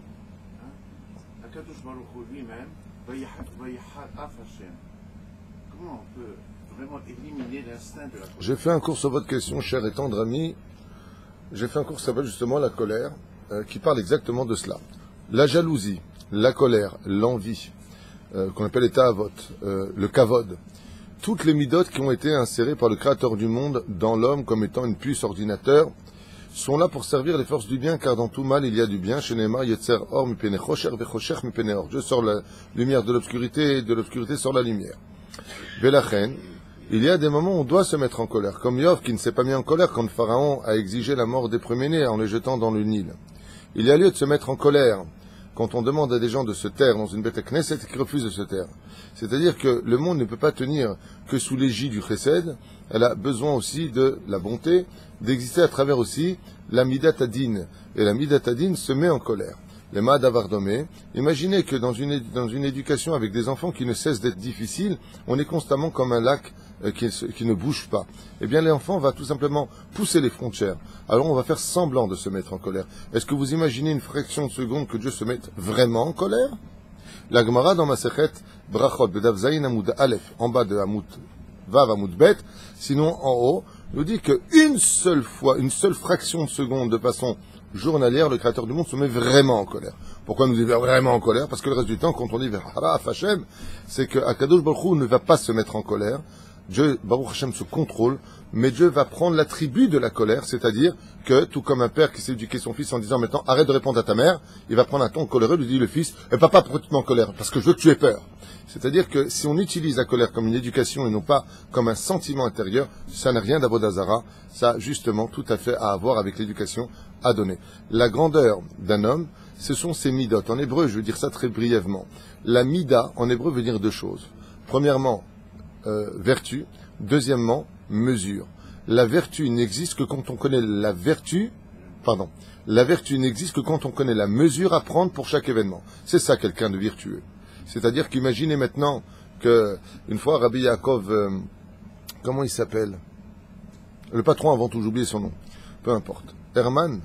Akadosh Baruch Hu lui-même, Vayachal Af Hashem. Comment on peut vraiment éliminer l'instinct de la colère? J'ai fait un cours sur votre question, cher et tendre ami. J'ai fait un cours qui s'appelle justement la colère, qui parle exactement de cela. La jalousie, la colère, l'envie, qu'on appelle les ta'avot, le kavod, toutes les midotes qui ont été insérées par le Créateur du monde dans l'homme comme étant une puce ordinateur, sont là pour servir les forces du bien, car dans tout mal il y a du bien. Chez Neymar, Yetzer Or mipene chosher vechosher mipene or. Dieu sort la lumière de l'obscurité, et de l'obscurité sort la lumière. Velachen, il y a des moments où on doit se mettre en colère, comme Yov qui ne s'est pas mis en colère quand le Pharaon a exigé la mort des premiers-nés en les jetant dans le Nil. Il y a lieu de se mettre en colère quand on demande à des gens de se taire dans une bête Knesset qui refusent de se taire. C'est-à-dire que le monde ne peut pas tenir que sous l'égide du Chesed, elle a besoin aussi de la bonté, d'exister à travers aussi la Midat Adin. Et la Midat Adin se met en colère. Les Ma'ad Avardomé, imaginez que dans une éducation avec des enfants qui ne cessent d'être difficiles, on est constamment comme un lac qui ne bouge pas. Eh bien, l'enfant va tout simplement pousser les frontières. Alors, on va faire semblant de se mettre en colère. Est-ce que vous imaginez une fraction de seconde que Dieu se mette vraiment en colère? La Gemara dans Masechet Brachot, Bedav Zayin Amoud Aleph, en bas de Amoud Vav Amoud Bet, sinon en haut, nous dit qu'une seule fois, une seule fraction de seconde de façon journalière, le Créateur du monde se met vraiment en colère. Pourquoi nous dit vraiment en colère? Parce que le reste du temps, quand on dit V'hara Hashem, c'est que Akadosh Baruch Hu ne va pas se mettre en colère. Dieu, Baruch Hashem, se contrôle, mais Dieu va prendre l'attribut de la colère, c'est-à-dire que, tout comme un père qui sait éduquer son fils en disant maintenant arrête de répondre à ta mère, il va prendre un ton coléreux, lui dit le fils, papa, pourquoi tu te mets en colère? Parce que je veux que tu aies peur. C'est-à-dire que si on utilise la colère comme une éducation et non pas comme un sentiment intérieur, ça n'a rien d'Avodazara, ça a justement tout à fait à voir avec l'éducation à donner. La grandeur d'un homme, ce sont ses midotes. En hébreu, je veux dire ça très brièvement. La mida, en hébreu, veut dire deux choses. Premièrement, vertu. Deuxièmement, mesure. La vertu n'existe que quand on connaît la vertu. Pardon. La vertu n'existe que quand on connaît la mesure à prendre pour chaque événement. C'est ça quelqu'un de vertueux. C'est-à-dire qu'imaginez maintenant que une fois Rabbi Yaakov, comment il s'appelle? Le patron avant tout, j'ai oublié son nom. Peu importe. Herman.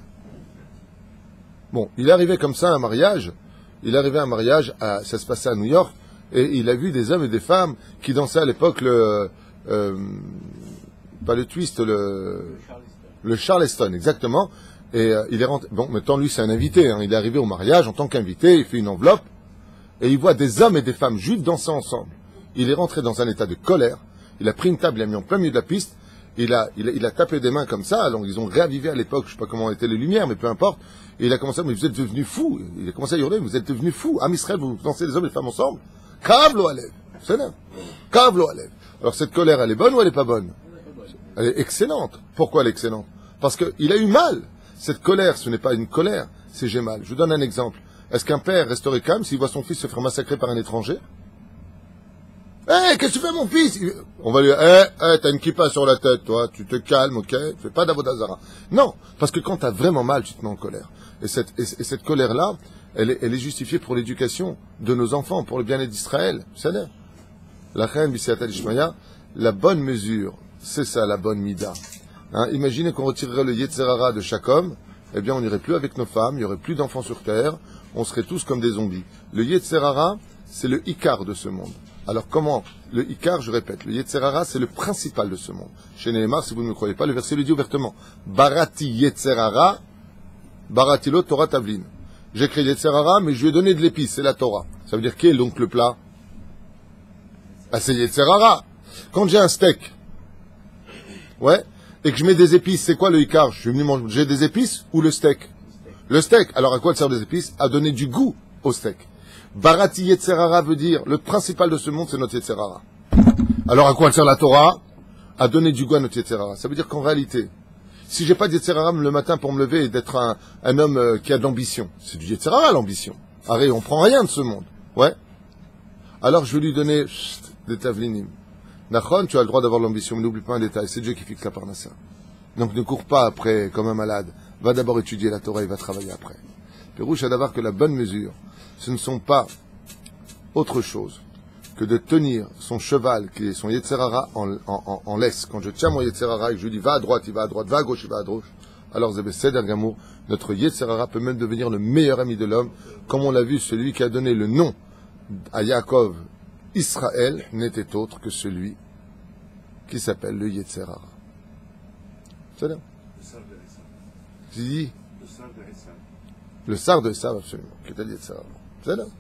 Bon, il est arrivé comme ça à un mariage. Il est arrivé à un mariage, ça se passait à New York. Et il a vu des hommes et des femmes qui dansaient à l'époque pas le twist, le Charleston, exactement. Et il est rentré. Bon, maintenant lui c'est un invité. Hein. Il est arrivé au mariage en tant qu'invité. Il fait une enveloppe et il voit des hommes et des femmes juifs danser ensemble. Il est rentré dans un état de colère. Il a pris une table, il a mis en plein milieu de la piste. Il a tapé des mains comme ça. Alors ils ont réavivé à l'époque. Je sais pas comment étaient les lumières, mais peu importe. Et il a commencé à dire, mais vous êtes devenus fous. Il a commencé à hurler, vous êtes devenus fous. Am Israël, vous dansez les hommes et les femmes ensemble. Kav lo alev. C'est là. Kav lo alev. Alors cette colère, elle est bonne ou elle est pas bonne? Elle est excellente. Pourquoi elle est excellente? Parce qu'il a eu mal. Cette colère, ce n'est pas une colère, c'est j'ai mal. Je vous donne un exemple. Est-ce qu'un père resterait calme s'il voit son fils se faire massacrer par un étranger? Qu'est-ce que tu fais, mon fils? On va lui dire, t'as une kippa sur la tête, toi, tu te calmes, ok? Tu fais pas d'avodazara. Non, parce que quand t'as vraiment mal, tu te mets en colère. Et cette colère-là, elle est justifiée pour l'éducation de nos enfants, pour le bien-être d'Israël. Vous savez? La reine Bisiata Lishmaya, la bonne mesure, c'est ça, la bonne mida. Hein, imaginez qu'on retirerait le Yetzerara de chaque homme, eh bien on n'irait plus avec nos femmes, il n'y aurait plus d'enfants sur terre, on serait tous comme des zombies. Le Yetzerara, c'est le Ikar de ce monde. Alors comment? Le Ikar, je répète, le Yetzerara, c'est le principal de ce monde. Chez Nehemar, si vous ne me croyez pas, le verset le dit ouvertement. Barati Yetzerara, Baratilo Torah Tavlin. J'ai créé Yetzerara, mais je lui ai donné de l'épice, c'est la Torah. Ça veut dire quel est donc le plat? Ah, c'est Yetzerara. Quand j'ai un steak, ouais, et que je mets des épices, c'est quoi le Ikar? Je suis venu manger, j'ai des épices ou le steak? Le steak. Alors à quoi sert des épices? À donner du goût au steak. Barati Yetzerara veut dire, le principal de ce monde, c'est notre Yetzerara. Alors à quoi sert la Torah? À donner du goût à notre Yetzerara. Ça veut dire qu'en réalité, si j'ai pas de Yetzerara le matin pour me lever et d'être un homme qui a de l'ambition, c'est du Yetzerara l'ambition. Arrête, on prend rien de ce monde. Ouais. Alors je vais lui donner des tavlinim. Nachon, tu as le droit d'avoir l'ambition, mais n'oublie pas un détail, c'est Dieu qui fixe la parnassa. Donc ne cours pas après comme un malade. Va d'abord étudier la Torah et va travailler après. Pérouche a d'avoir que la bonne mesure, ce ne sont pas autre chose que de tenir son cheval, qui est son Yetzerara, en laisse. Quand je tiens mon Yetzerara et que je lui dis va à droite, il va à droite, va à gauche, il va à gauche, alors Zébé Seder Gamour, notre Yetzerara peut même devenir le meilleur ami de l'homme, comme on l'a vu, celui qui a donné le nom à Yaakov, Israël, n'était autre que celui qui s'appelle le Yetzerara. C'est là. Le sar de Esav. Tu dis Le sar de Esav. le sar de Esav, absolument, qui est le Yetzerara. C'est là.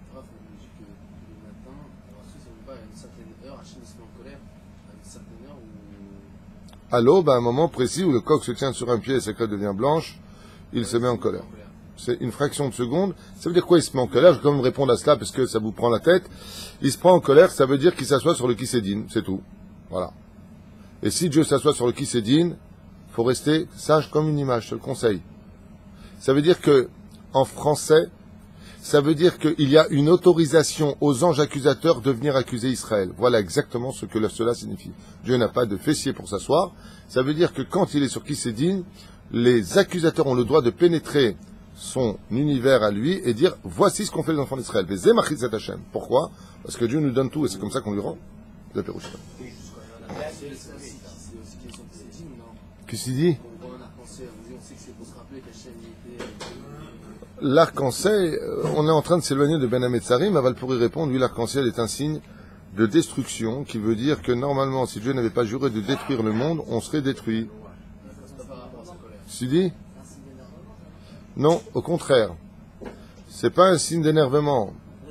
À l'aube, à un moment précis où le coq se tient sur un pied et sa queue devient blanche, il se met en colère. C'est une fraction de seconde. Ça veut dire quoi il se met en colère? Je vais quand même répondre à cela parce que ça vous prend la tête. Il se prend en colère, ça veut dire qu'il s'assoit sur le Kisédine, c'est tout. Voilà. Et si Dieu s'assoit sur le Kisédine, faut rester sage comme une image, je te le conseille. Ça veut dire que, en français, ça veut dire qu'il y a une autorisation aux anges accusateurs de venir accuser Israël. Voilà exactement ce que cela signifie. Dieu n'a pas de fessier pour s'asseoir. Ça veut dire que quand il est sur Kisédine, les accusateurs ont le droit de pénétrer son univers à lui et dire voici ce qu'ont fait les enfants d'Israël. Pourquoi? Parce que Dieu nous donne tout et c'est comme ça qu'on lui rend. Qu'est-ce qu'il dit? L'arc-en-ciel, on est en train de s'éloigner de Ben Hametzarim. Aval pour y répondre, lui l'arc-en-ciel est un signe de destruction qui veut dire que normalement si Dieu n'avait pas juré de détruire le monde, on serait détruit. Tu dis? Non, au contraire. C'est pas un signe d'énervement.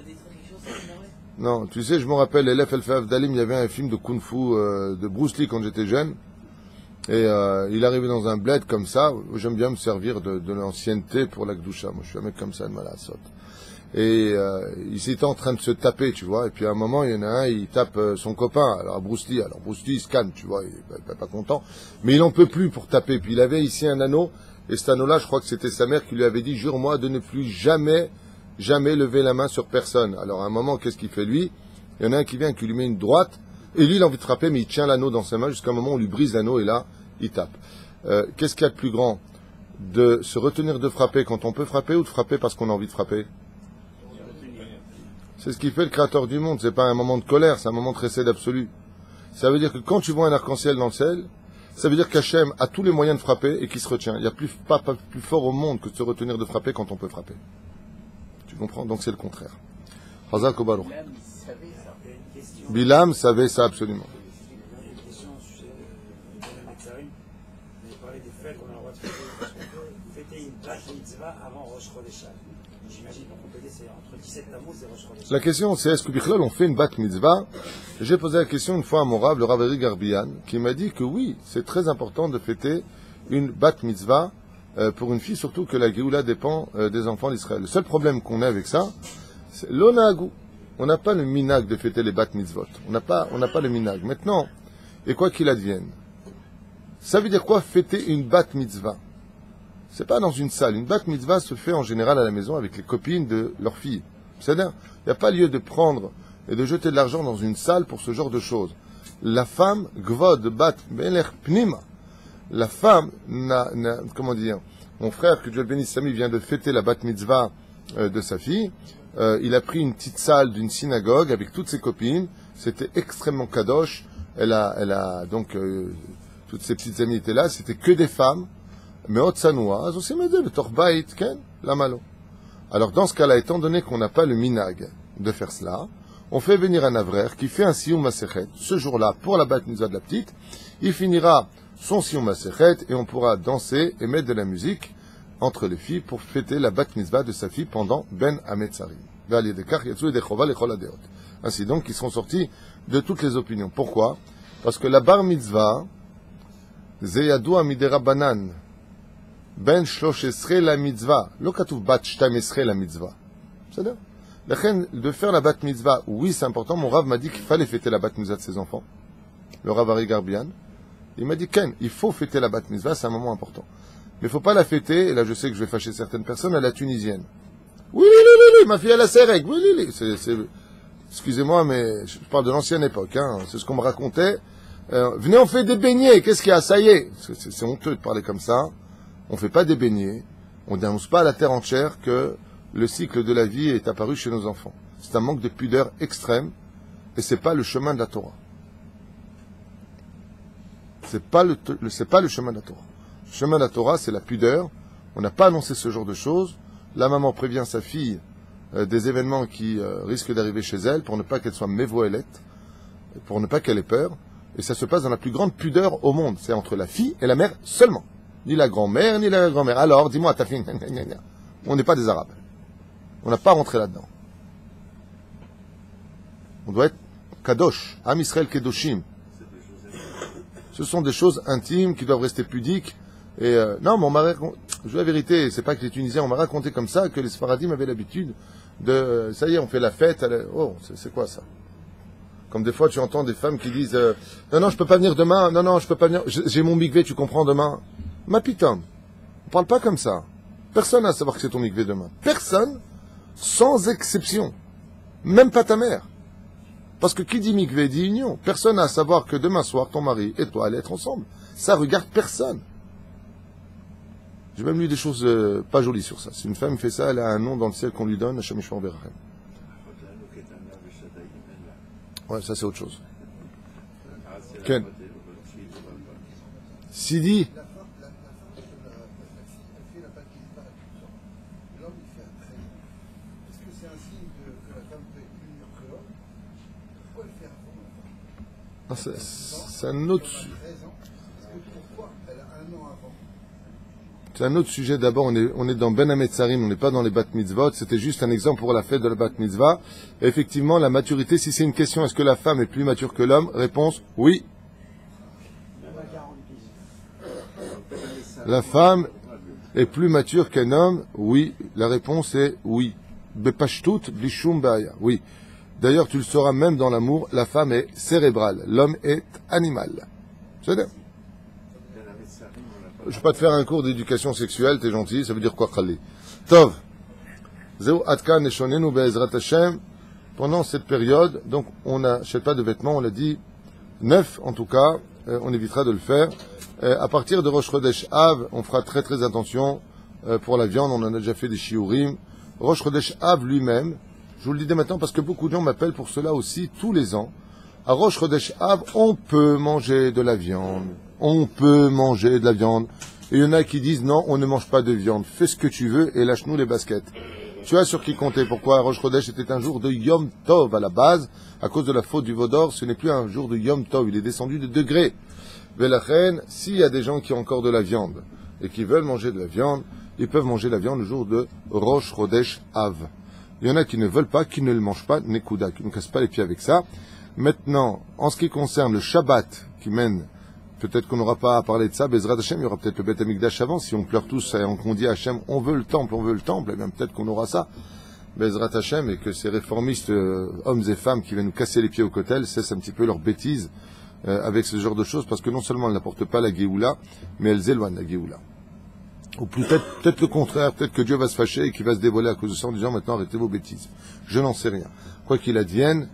Non, tu sais, je me rappelle, Elef El Faf Dalim, il y avait un film de Kung Fu de Bruce Lee quand j'étais jeune. Et il arrivait dans un bled comme ça. J'aime bien me servir de l'ancienneté pour la Gdoucha. Moi, je suis un mec comme ça, de Malassot. Et ils étaient en train de se taper, tu vois. Et puis à un moment, il y en a un, il tape son copain. Alors Bruce Lee, il se calme, tu vois. Il est pas content. Mais il en peut plus pour taper. Puis il avait ici un anneau. Et cet anneau-là, je crois que c'était sa mère qui lui avait dit, jure-moi de ne plus jamais lever la main sur personne. Alors à un moment, qu'est-ce qu'il fait lui? Il y en a un qui vient, qui lui met une droite, et lui il a envie de frapper, mais il tient l'anneau dans sa main jusqu'à un moment où on lui brise l'anneau, et là, il tape. Qu'est-ce qu'il y a de plus grand? De se retenir de frapper quand on peut frapper, ou de frapper parce qu'on a envie de frapper? C'est ce qui fait le créateur du monde, c'est pas un moment de colère, c'est un moment de recède absolu. Ça veut dire que quand tu vois un arc-en-ciel dans le ciel, ça veut dire qu'Hachem a tous les moyens de frapper et qu'il se retient. Il n'y a pas plus fort au monde que de se retenir de frapper quand on peut frapper. Tu comprends? Donc c'est le contraire. Hazak ou Baruch. Bilam savait ça absolument. vous parlez des fêtes qu'on a le droit de fêter. Est-ce qu'on peut fêter une bat mitzvah avant Rosh Chodesh Av? J'imagine qu'on peut dire c'est entre 17 Tammuz et Rosh Chodesh Av. La question c'est est-ce que Bichlal on fait une bat mitzvah? J'ai posé la question une fois à mon Rav, le Rav Eri Garbian, qui m'a dit que oui, c'est très important de fêter une bat mitzvah pour une fille, surtout que la Géoula dépend des enfants d'Israël. Le seul problème qu'on a avec ça, c'est l'onagou. On n'a pas le minag de fêter les bat mitzvot. On n'a pas le minag. Maintenant, et quoi qu'il advienne, ça veut dire quoi fêter une bat mitzvah? C'est pas dans une salle. Une bat mitzvah se fait en général à la maison avec les copines de leur fille. C'est-à-dire, il n'y a pas lieu de prendre et de jeter de l'argent dans une salle pour ce genre de choses. La femme, gvod bat melech pnima. La femme comment dire, mon frère, que Dieu bénisse Samy, vient de fêter la bat mitzvah de sa fille. Il a pris une petite salle d'une synagogue avec toutes ses copines. C'était extrêmement kadosh. Elle a donc, toutes ses petites amies étaient là. C'était que des femmes. Mais Otsanoua, aussi me dit, le Torbait, Ken, la malo. Alors, dans ce cas-là, étant donné qu'on n'a pas le minag de faire cela, on fait venir un avraire qui fait un siyum masechet, ce jour-là, pour la bat mitzvah de la petite. Il finira son siyum masechet et on pourra danser et mettre de la musique entre les filles pour fêter la bat mitzvah de sa fille pendant Ben Hametzarim. Ainsi donc, ils seront sortis de toutes les opinions. Pourquoi? Parce que la bar mitzvah, Zeyadua midera banan, Ben shlosh esre la mitzvah, lo katuv bat shtam esre la mitzvah. C'est-à-dire, de faire la bat mitzvah, oui, c'est important. Mon Rav m'a dit qu'il fallait fêter la bat mitzvah de ses enfants. Le Rav Ari Garbian. Il m'a dit, Ken, il faut fêter la bat mitzvah, c'est un moment important. Mais il ne faut pas la fêter, et là je sais que je vais fâcher certaines personnes, à la tunisienne. Oui, ma fille, elle a ses règles. Oui, excusez-moi, mais je parle de l'ancienne époque, hein. C'est ce qu'on me racontait. Venez, on fait des beignets, qu'est-ce qu'il y a? Ça y est. C'est honteux de parler comme ça. On ne fait pas des beignets. On n'annonce pas à la terre entière que le cycle de la vie est apparu chez nos enfants. C'est un manque de pudeur extrême, et c'est pas le chemin de la Torah. C'est pas le chemin de la Torah. Le chemin de la Torah, c'est la pudeur. On n'a pas annoncé ce genre de choses. La maman prévient sa fille des événements qui risquent d'arriver chez elle pour ne pas qu'elle soit mévoélette, pour ne pas qu'elle ait peur. Et ça se passe dans la plus grande pudeur au monde. C'est entre la fille et la mère seulement. Ni la grand-mère, ni la grand-mère. Alors, dis-moi, ta fille, on n'est pas des Arabes. On n'a pas rentré là-dedans. On doit être kadosh, Am Israël kedoshim. Ce sont des choses intimes qui doivent rester pudiques. Et non, mais on m'a raconté, je veux la vérité, c'est pas que les Tunisiens, on m'a raconté comme ça que les Sfaradim avaient l'habitude de, ça y est, on fait la fête, oh, c'est quoi ça? Comme des fois tu entends des femmes qui disent, non, je peux pas venir demain, non, je peux pas venir, j'ai mon mikvé, tu comprends, demain. Ma pitom, on parle pas comme ça. Personne n'a à savoir que c'est ton mikvé demain. Personne, sans exception. Même pas ta mère. Parce que qui dit mikvé dit union. Personne n'a à savoir que demain soir, ton mari et toi allez être ensemble. Ça regarde personne. J'ai même lu des choses pas jolies sur ça. Si une femme fait ça, elle a un nom dans le ciel qu'on lui donne, Hashem Yishmor Berachem. Ouais, ça c'est autre chose. Ken. Sidi. C'est un autre... C'est un autre sujet. D'abord, on est dans Ben Hametzarim, on n'est pas dans les bat mitzvot. C'était juste un exemple pour la fête de la bat mitzvah. Et effectivement, la maturité, si c'est une question, est-ce que la femme est plus mature que l'homme? Réponse, oui. La femme est plus mature qu'un homme? Oui. La réponse est oui. Bepashtut blishum baya. Oui. D'ailleurs, tu le sauras même dans l'amour, la femme est cérébrale, l'homme est animal. C'est bien. Je ne vais pas te faire un cours d'éducation sexuelle, t'es gentil, ça veut dire quoi, Khali? Tov. Zeu Atkan Neshonenu Be'ezrat Hashem. Pendant cette période, donc on n'achète pas de vêtements, on l'a dit, neuf en tout cas, on évitera de le faire. À partir de Rosh Chodesh Av, on fera très très attention pour la viande, on en a déjà fait des shiurim. Rosh Chodesh Av lui-même, je vous le dis dès maintenant parce que beaucoup de gens m'appellent pour cela aussi tous les ans. À Rosh Chodesh Av, on peut manger de la viande. On peut manger de la viande. Et il y en a qui disent non, on ne mange pas de viande. Fais ce que tu veux et lâche-nous les baskets. Tu as sur qui compter. Pourquoi Rosh Chodesh était un jour de Yom Tov à la base. À cause de la faute du Vaudor, ce n'est plus un jour de Yom Tov. Il est descendu de degrés. Velachen, s'il y a des gens qui ont encore de la viande et qui veulent manger de la viande, ils peuvent manger la viande le jour de Rosh Chodesh Av. Il y en a qui ne veulent pas, qui ne le mangent pas, Nekuda, qui ne cassent pas les pieds avec ça. Maintenant, en ce qui concerne le Shabbat qui mène, peut-être qu'on n'aura pas à parler de ça, Bezrat Hashem, il y aura peut-être le Beth Amikdash avant, si on pleure tous et qu'on dit à Hashem, on veut le temple, et bien peut-être qu'on aura ça. Bezrat Hashem, et que ces réformistes, hommes et femmes qui viennent nous casser les pieds au kotel, cessent un petit peu leur bêtise avec ce genre de choses, parce que non seulement elles n'apportent pas la Géoula, mais elles éloignent la Géoula. Ou peut-être le contraire, peut-être que Dieu va se fâcher et qu'il va se dévoiler à cause de ça en disant maintenant arrêtez vos bêtises. Je n'en sais rien. Quoi qu'il advienne,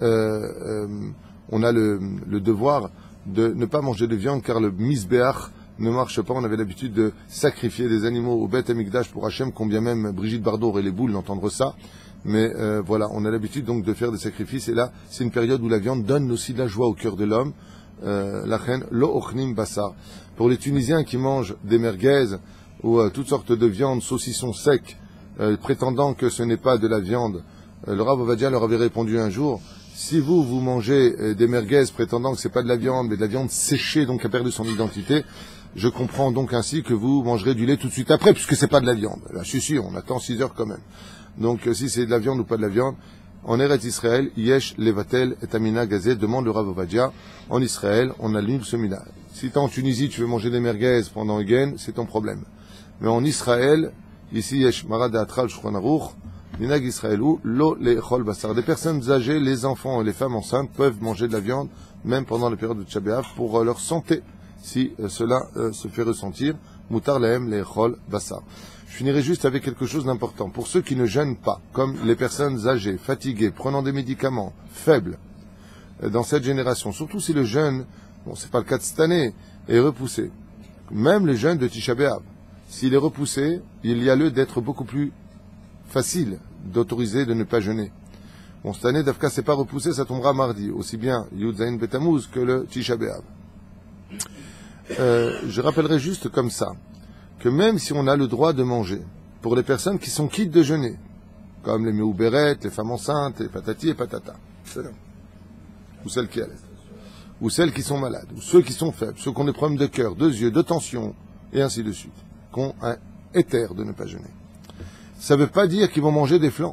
on a le devoir de ne pas manger de viande car le misbéach ne marche pas. On avait l'habitude de sacrifier des animaux au Beth Amikdash pour Hachem, combien même Brigitte Bardot aurait les boules d'entendre ça. Mais voilà, on a l'habitude donc de faire des sacrifices et là, c'est une période où la viande donne aussi de la joie au cœur de l'homme. La reine, lo ochnim basar. Pour les Tunisiens qui mangent des merguez ou toutes sortes de viandes, saucissons secs, prétendant que ce n'est pas de la viande, le Rav Ovadia leur avait répondu un jour, si vous mangez des merguez prétendant que c'est pas de la viande, mais de la viande séchée, donc qui a perdu son identité, je comprends donc ainsi que vous mangerez du lait tout de suite après, puisque c'est pas de la viande. Là, je suis sûr, on attend 6 heures quand même. Donc, si c'est de la viande ou pas de la viande, en Eretz Israël, Yesh, Levatel, et Amina Gazet, demande le Rav Ovadia, en Israël, on annule ce mina. Si t'es en Tunisie, tu veux manger des merguez pendant Egen, c'est ton problème. Mais en Israël, ici, Yesh, Marad Atral, Shulchan Aruch, Minag Israëlou, lo le'echol basar. Des personnes âgées, les enfants et les femmes enceintes peuvent manger de la viande, même pendant la période de Tchab B'Av, pour leur santé, si cela se fait ressentir. Mutar lehem le'echol basar. Je finirai juste avec quelque chose d'important. Pour ceux qui ne jeûnent pas, comme les personnes âgées, fatiguées, prenant des médicaments, faibles, dans cette génération, surtout si le jeûne, bon, c'est pas le cas de cette année, est repoussé. Même le jeûne de Tisha B'Av, s'il est repoussé, il y a lieu d'être beaucoup plus facile d'autoriser de ne pas jeûner. Bon, cette année, Dafka, c'est pas repoussé, ça tombera mardi, aussi bien Yud Zayin Betamuz que le Tisha B'Av. Je rappellerai juste comme ça, que même si on a le droit de manger, pour les personnes qui sont quittes de jeûner, comme les méoubérettes, les femmes enceintes, les patati et patata, ou celles qui allaitent, ou celles qui sont malades, ou ceux qui sont faibles, ceux qui ont des problèmes de cœur, de yeux, de tension, et ainsi de suite, qui ont un éther de ne pas jeûner. Ça ne veut pas dire qu'ils vont manger des flancs.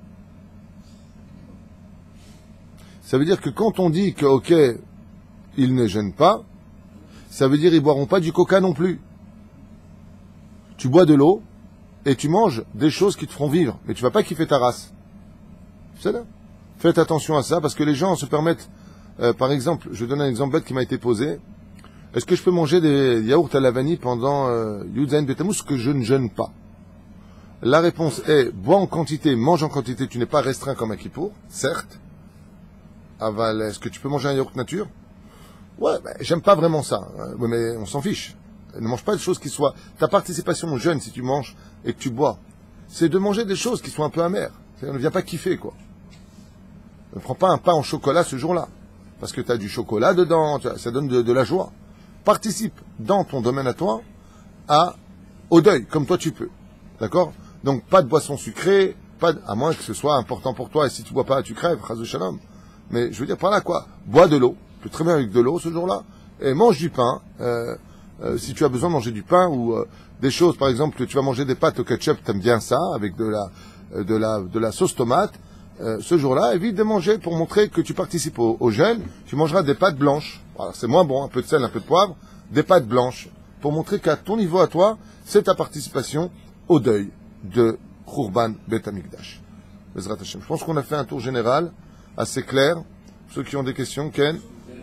Ça veut dire que quand on dit que, ok, ils ne jeûnent pas, ça veut dire qu'ils ne boiront pas du coca non plus. Tu bois de l'eau et tu manges des choses qui te feront vivre, mais tu ne vas pas kiffer ta race. C'est là. Faites attention à ça, parce que les gens se permettent, par exemple, je donne un exemple bête qui m'a été posé. Est-ce que je peux manger des yaourts à la vanille pendant Yud Zayin Betamuz, que je ne jeûne pas? La réponse est, bois en quantité, mange en quantité, tu n'es pas restreint comme un kippour, certes. Aval, est-ce que tu peux manger un yaourt nature? Ouais, ben, j'aime pas vraiment ça, ouais, mais on s'en fiche. Ne mange pas de choses qui soient... Ta participation au jeûne, si tu manges et que tu bois, c'est de manger des choses qui soient un peu amères. On ne vient pas kiffer, quoi. Ne prends pas un pain en chocolat ce jour-là, parce que tu as du chocolat dedans, ça donne de la joie. Participe dans ton domaine à toi au deuil, comme toi tu peux. D'accord? Donc pas de boisson sucrée, à moins que ce soit important pour toi, et si tu bois pas, tu crèves, chas de shalom. Mais je veux dire par là quoi? Bois de l'eau, tu peux très bien avec de l'eau ce jour-là, et mange du pain, si tu as besoin de manger du pain, ou des choses, par exemple, tu vas manger des pâtes au ketchup, t'aimes bien ça, avec de la sauce tomate, ce jour-là, évite de manger pour montrer que tu participes au jeûne, tu mangeras des pâtes blanches. Voilà, c'est moins bon, un peu de sel, un peu de poivre, des pâtes blanches, pour montrer qu'à ton niveau à toi, c'est ta participation au deuil de Khurban Bet Amikdash. Bezrat Hashem. Je pense qu'on a fait un tour général assez clair. Ceux qui ont des questions, Ken?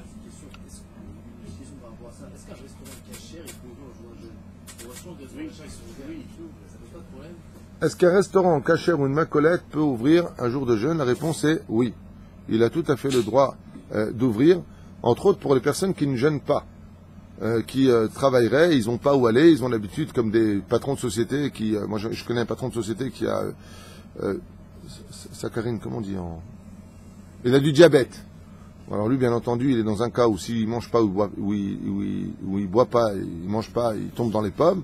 Est-ce qu'un restaurant kasher ou une macolette peut ouvrir un jour de jeûne? La réponse est oui. Il a tout à fait le droit d'ouvrir, entre autres pour les personnes qui ne jeûnent pas, qui travailleraient, ils n'ont pas où aller, ils ont l'habitude, comme des patrons de société qui... moi, je connais un patron de société qui a... saccharine, comment on dit il a du diabète. Alors lui, bien entendu, il est dans un cas où s'il ne mange pas, où il boit pas, il mange pas, il tombe dans les pommes.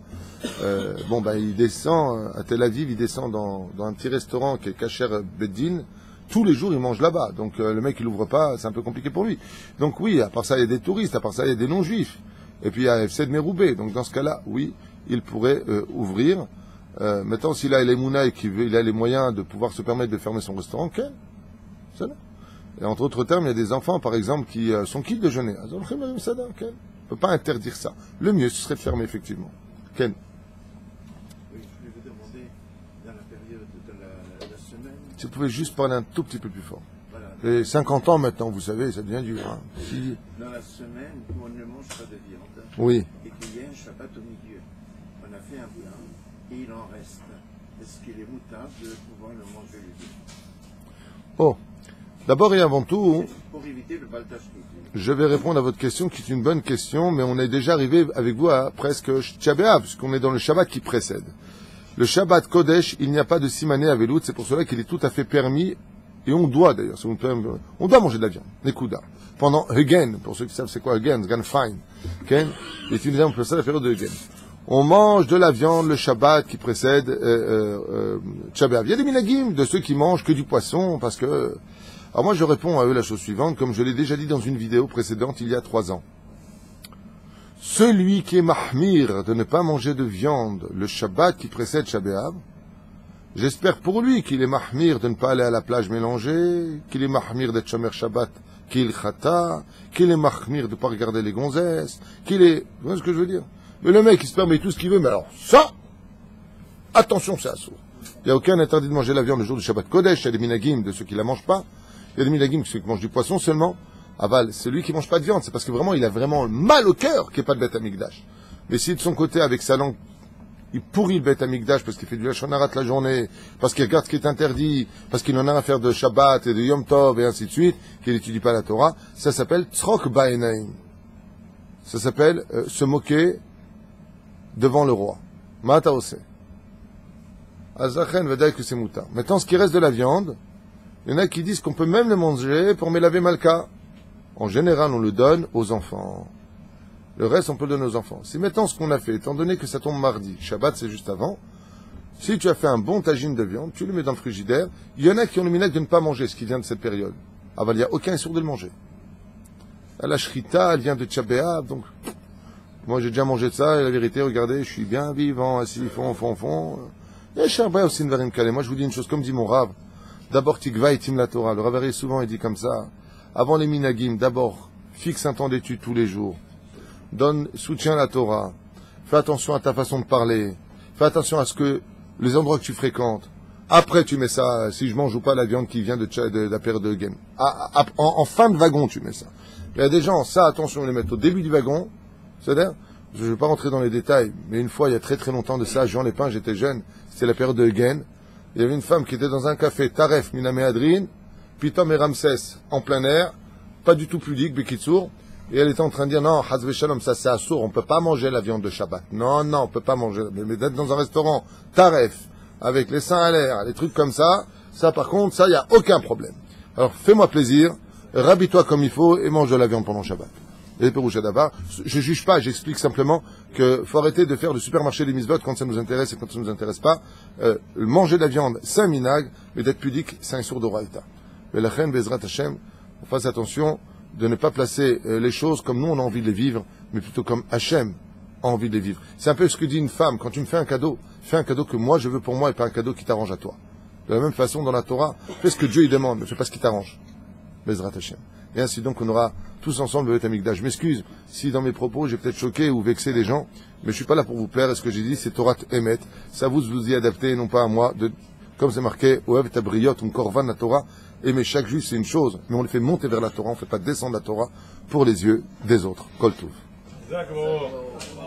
Il descend à Tel Aviv, il descend dans un petit restaurant qui est Kasher Beddin, tous les jours, il mange là-bas. Donc le mec, il ouvre pas, c'est un peu compliqué pour lui. Donc oui, à part ça, il y a des touristes, à part ça, il y a des non-juifs. Et puis il y a FC de Meroubé. Donc dans ce cas-là, oui, il pourrait ouvrir. Maintenant, s'il a les mouna et qu'il a les moyens de pouvoir se permettre de fermer son restaurant, Ken, c'est là. Et entre autres termes, il y a des enfants, par exemple, qui sont quittes de jeûner. On ne peut pas interdire ça. Le mieux, ce serait de fermer, effectivement. Ken. Oui, je voulais vous demander, dans la période de la semaine... Si vous pouvez juste parler un tout petit peu plus fort. Voilà, Et 50 ans maintenant, vous savez, ça devient dur. Hein. Si... Dans la semaine où on ne mange pas de viande, Oui. et qu'il y a un Shabbat au milieu, on a fait un plat, et il en reste. Est-ce qu'il est moutard de pouvoir le manger le jour? Oh. D'abord et avant tout, pour éviter le baltage. je vais répondre à votre question, qui est une bonne question, mais on est déjà arrivé avec vous à presque Tisha B'Av, puisqu'on est dans le Shabbat qui précède. Le Shabbat Kodesh, il n'y a pas de simané à Velout, c'est pour cela qu'il est tout à fait permis, et on doit d'ailleurs, on doit manger de la viande, Nekuda. Pendant Hegen, pour ceux qui savent c'est quoi Hegen, Gan Fine, Ken, et tu nous as ça la période de Hegen. On mange de la viande le Shabbat qui précède Tisha B'Av. Il y a des minagim de ceux qui mangent que du poisson, parce que... Alors moi je réponds à eux la chose suivante, comme je l'ai déjà dit dans une vidéo précédente il y a 3 ans. Celui qui est mahmir de ne pas manger de viande le Shabbat qui précède Tisha B'Av, j'espère pour lui qu'il est mahmir de ne pas aller à la plage mélanger, qu'il est mahmir d'être shomer Shabbat, qu'il chata, qu'il est mahmir de ne pas regarder les gonzesses, qu'il est... Vous voyez ce que je veux dire? Mais le mec il se permet tout ce qu'il veut, mais alors ça, attention c'est assourd. Il n'y a aucun interdit de manger la viande le jour du Shabbat Kodesh, il y a des minagim de ceux qui la mangent pas. Il y a des minagim qui mangent du poisson seulement. Aval, c'est lui qui mange pas de viande. C'est parce que vraiment, il a vraiment mal au cœur qu'il n'y ait pas de Beth Amikdash. Mais si de son côté, avec sa langue, il pourrit le Beth Amikdash parce qu'il fait du Lashon Hara la journée, parce qu'il regarde ce qui est interdit, parce qu'il en a à faire de Shabbat et de Yom Tov et ainsi de suite, qu'il n'étudie pas la Torah, ça s'appelle Tzrok Ba'enaim. Ça s'appelle se moquer devant le roi. Ma'ata oseh. Azachen vedaï que c'est mouta. Maintenant, ce qui reste de la viande, il y en a qui disent qu'on peut même le manger pour mélaver malka. En général, on le donne aux enfants. Le reste, on peut le donner aux enfants. Si maintenant, ce qu'on a fait, étant donné que ça tombe mardi, Shabbat, c'est juste avant, si tu as fait un bon tagine de viande, tu le mets dans le frigidaire. Il y en a qui ont le minhag de ne pas manger ce qui vient de cette période. Ah ben, il n'y a aucun sourd de le manger. La shrita, elle vient de Tisha B'Av, donc... Moi, j'ai déjà mangé de ça, et la vérité, regardez, je suis bien vivant, assis, fond. Et Shabbat aussi, une varim calée. Moi, je vous dis une chose, comme dit mon Rav, d'abord, Tikva et Tim la Torah. Le Rav souvent, il dit comme ça. Avant les minagim, d'abord, fixe un temps d'étude tous les jours. Soutiens la Torah. Fais attention à ta façon de parler. Fais attention à ce que, les endroits que tu fréquentes. Après, tu mets ça, si je mange ou pas la viande qui vient de la période de Game. En fin de wagon, tu mets ça. Il y a des gens, ça, attention, ils les mettent au début du wagon. C'est-à-dire, je ne vais pas rentrer dans les détails, mais une fois, il y a très très longtemps de ça, Jean Lépin, j'étais jeune, c'était la période de Gen. Il y avait une femme qui était dans un café, Taref, Miname Adrine, Pitom et Ramsès, en plein air, pas du tout pudique, Bekitsour, et elle était en train de dire, non, Hazve Shalom, ça c'est assour, on peut pas manger la viande de Shabbat. Non, on peut pas manger, mais d'être dans un restaurant, Taref, avec les seins à l'air, les trucs comme ça par contre, ça, il n'y a aucun problème. Alors, fais-moi plaisir, rhabille-toi comme il faut, et mange de la viande pendant Shabbat. Et Péroucha d'Avar, je juge pas, j'explique simplement que faut arrêter de faire le supermarché des misvot quand ça nous intéresse et quand ça nous intéresse pas. Manger de la viande, c'est un minag, mais d'être pudique, c'est un sourd d'oraïta. Mais la reine Bezrat Hashem, on fasse attention de ne pas placer les choses comme nous on a envie de les vivre, mais plutôt comme Hashem a envie de les vivre. C'est un peu ce que dit une femme, quand tu me fais un cadeau, fais un cadeau que moi je veux pour moi et pas un cadeau qui t'arrange à toi. De la même façon, dans la Torah, fais ce que Dieu il demande, ne fais pas ce qui t'arrange. Bezrat Hashem. Et ainsi donc on aura tous ensemble le Beth Amikdash. Je m'excuse si dans mes propos j'ai peut-être choqué ou vexé les gens, mais je suis pas là pour vous plaire. Et ce que j'ai dit c'est Torah Emet. Ça vous y adapter, non pas à moi. Comme c'est marqué, Oev Tabriot, un Korvan la Torah. Aimer chaque juif c'est une chose, mais on le fait monter vers la Torah, on ne fait pas descendre la Torah pour les yeux des autres. Kol Tov.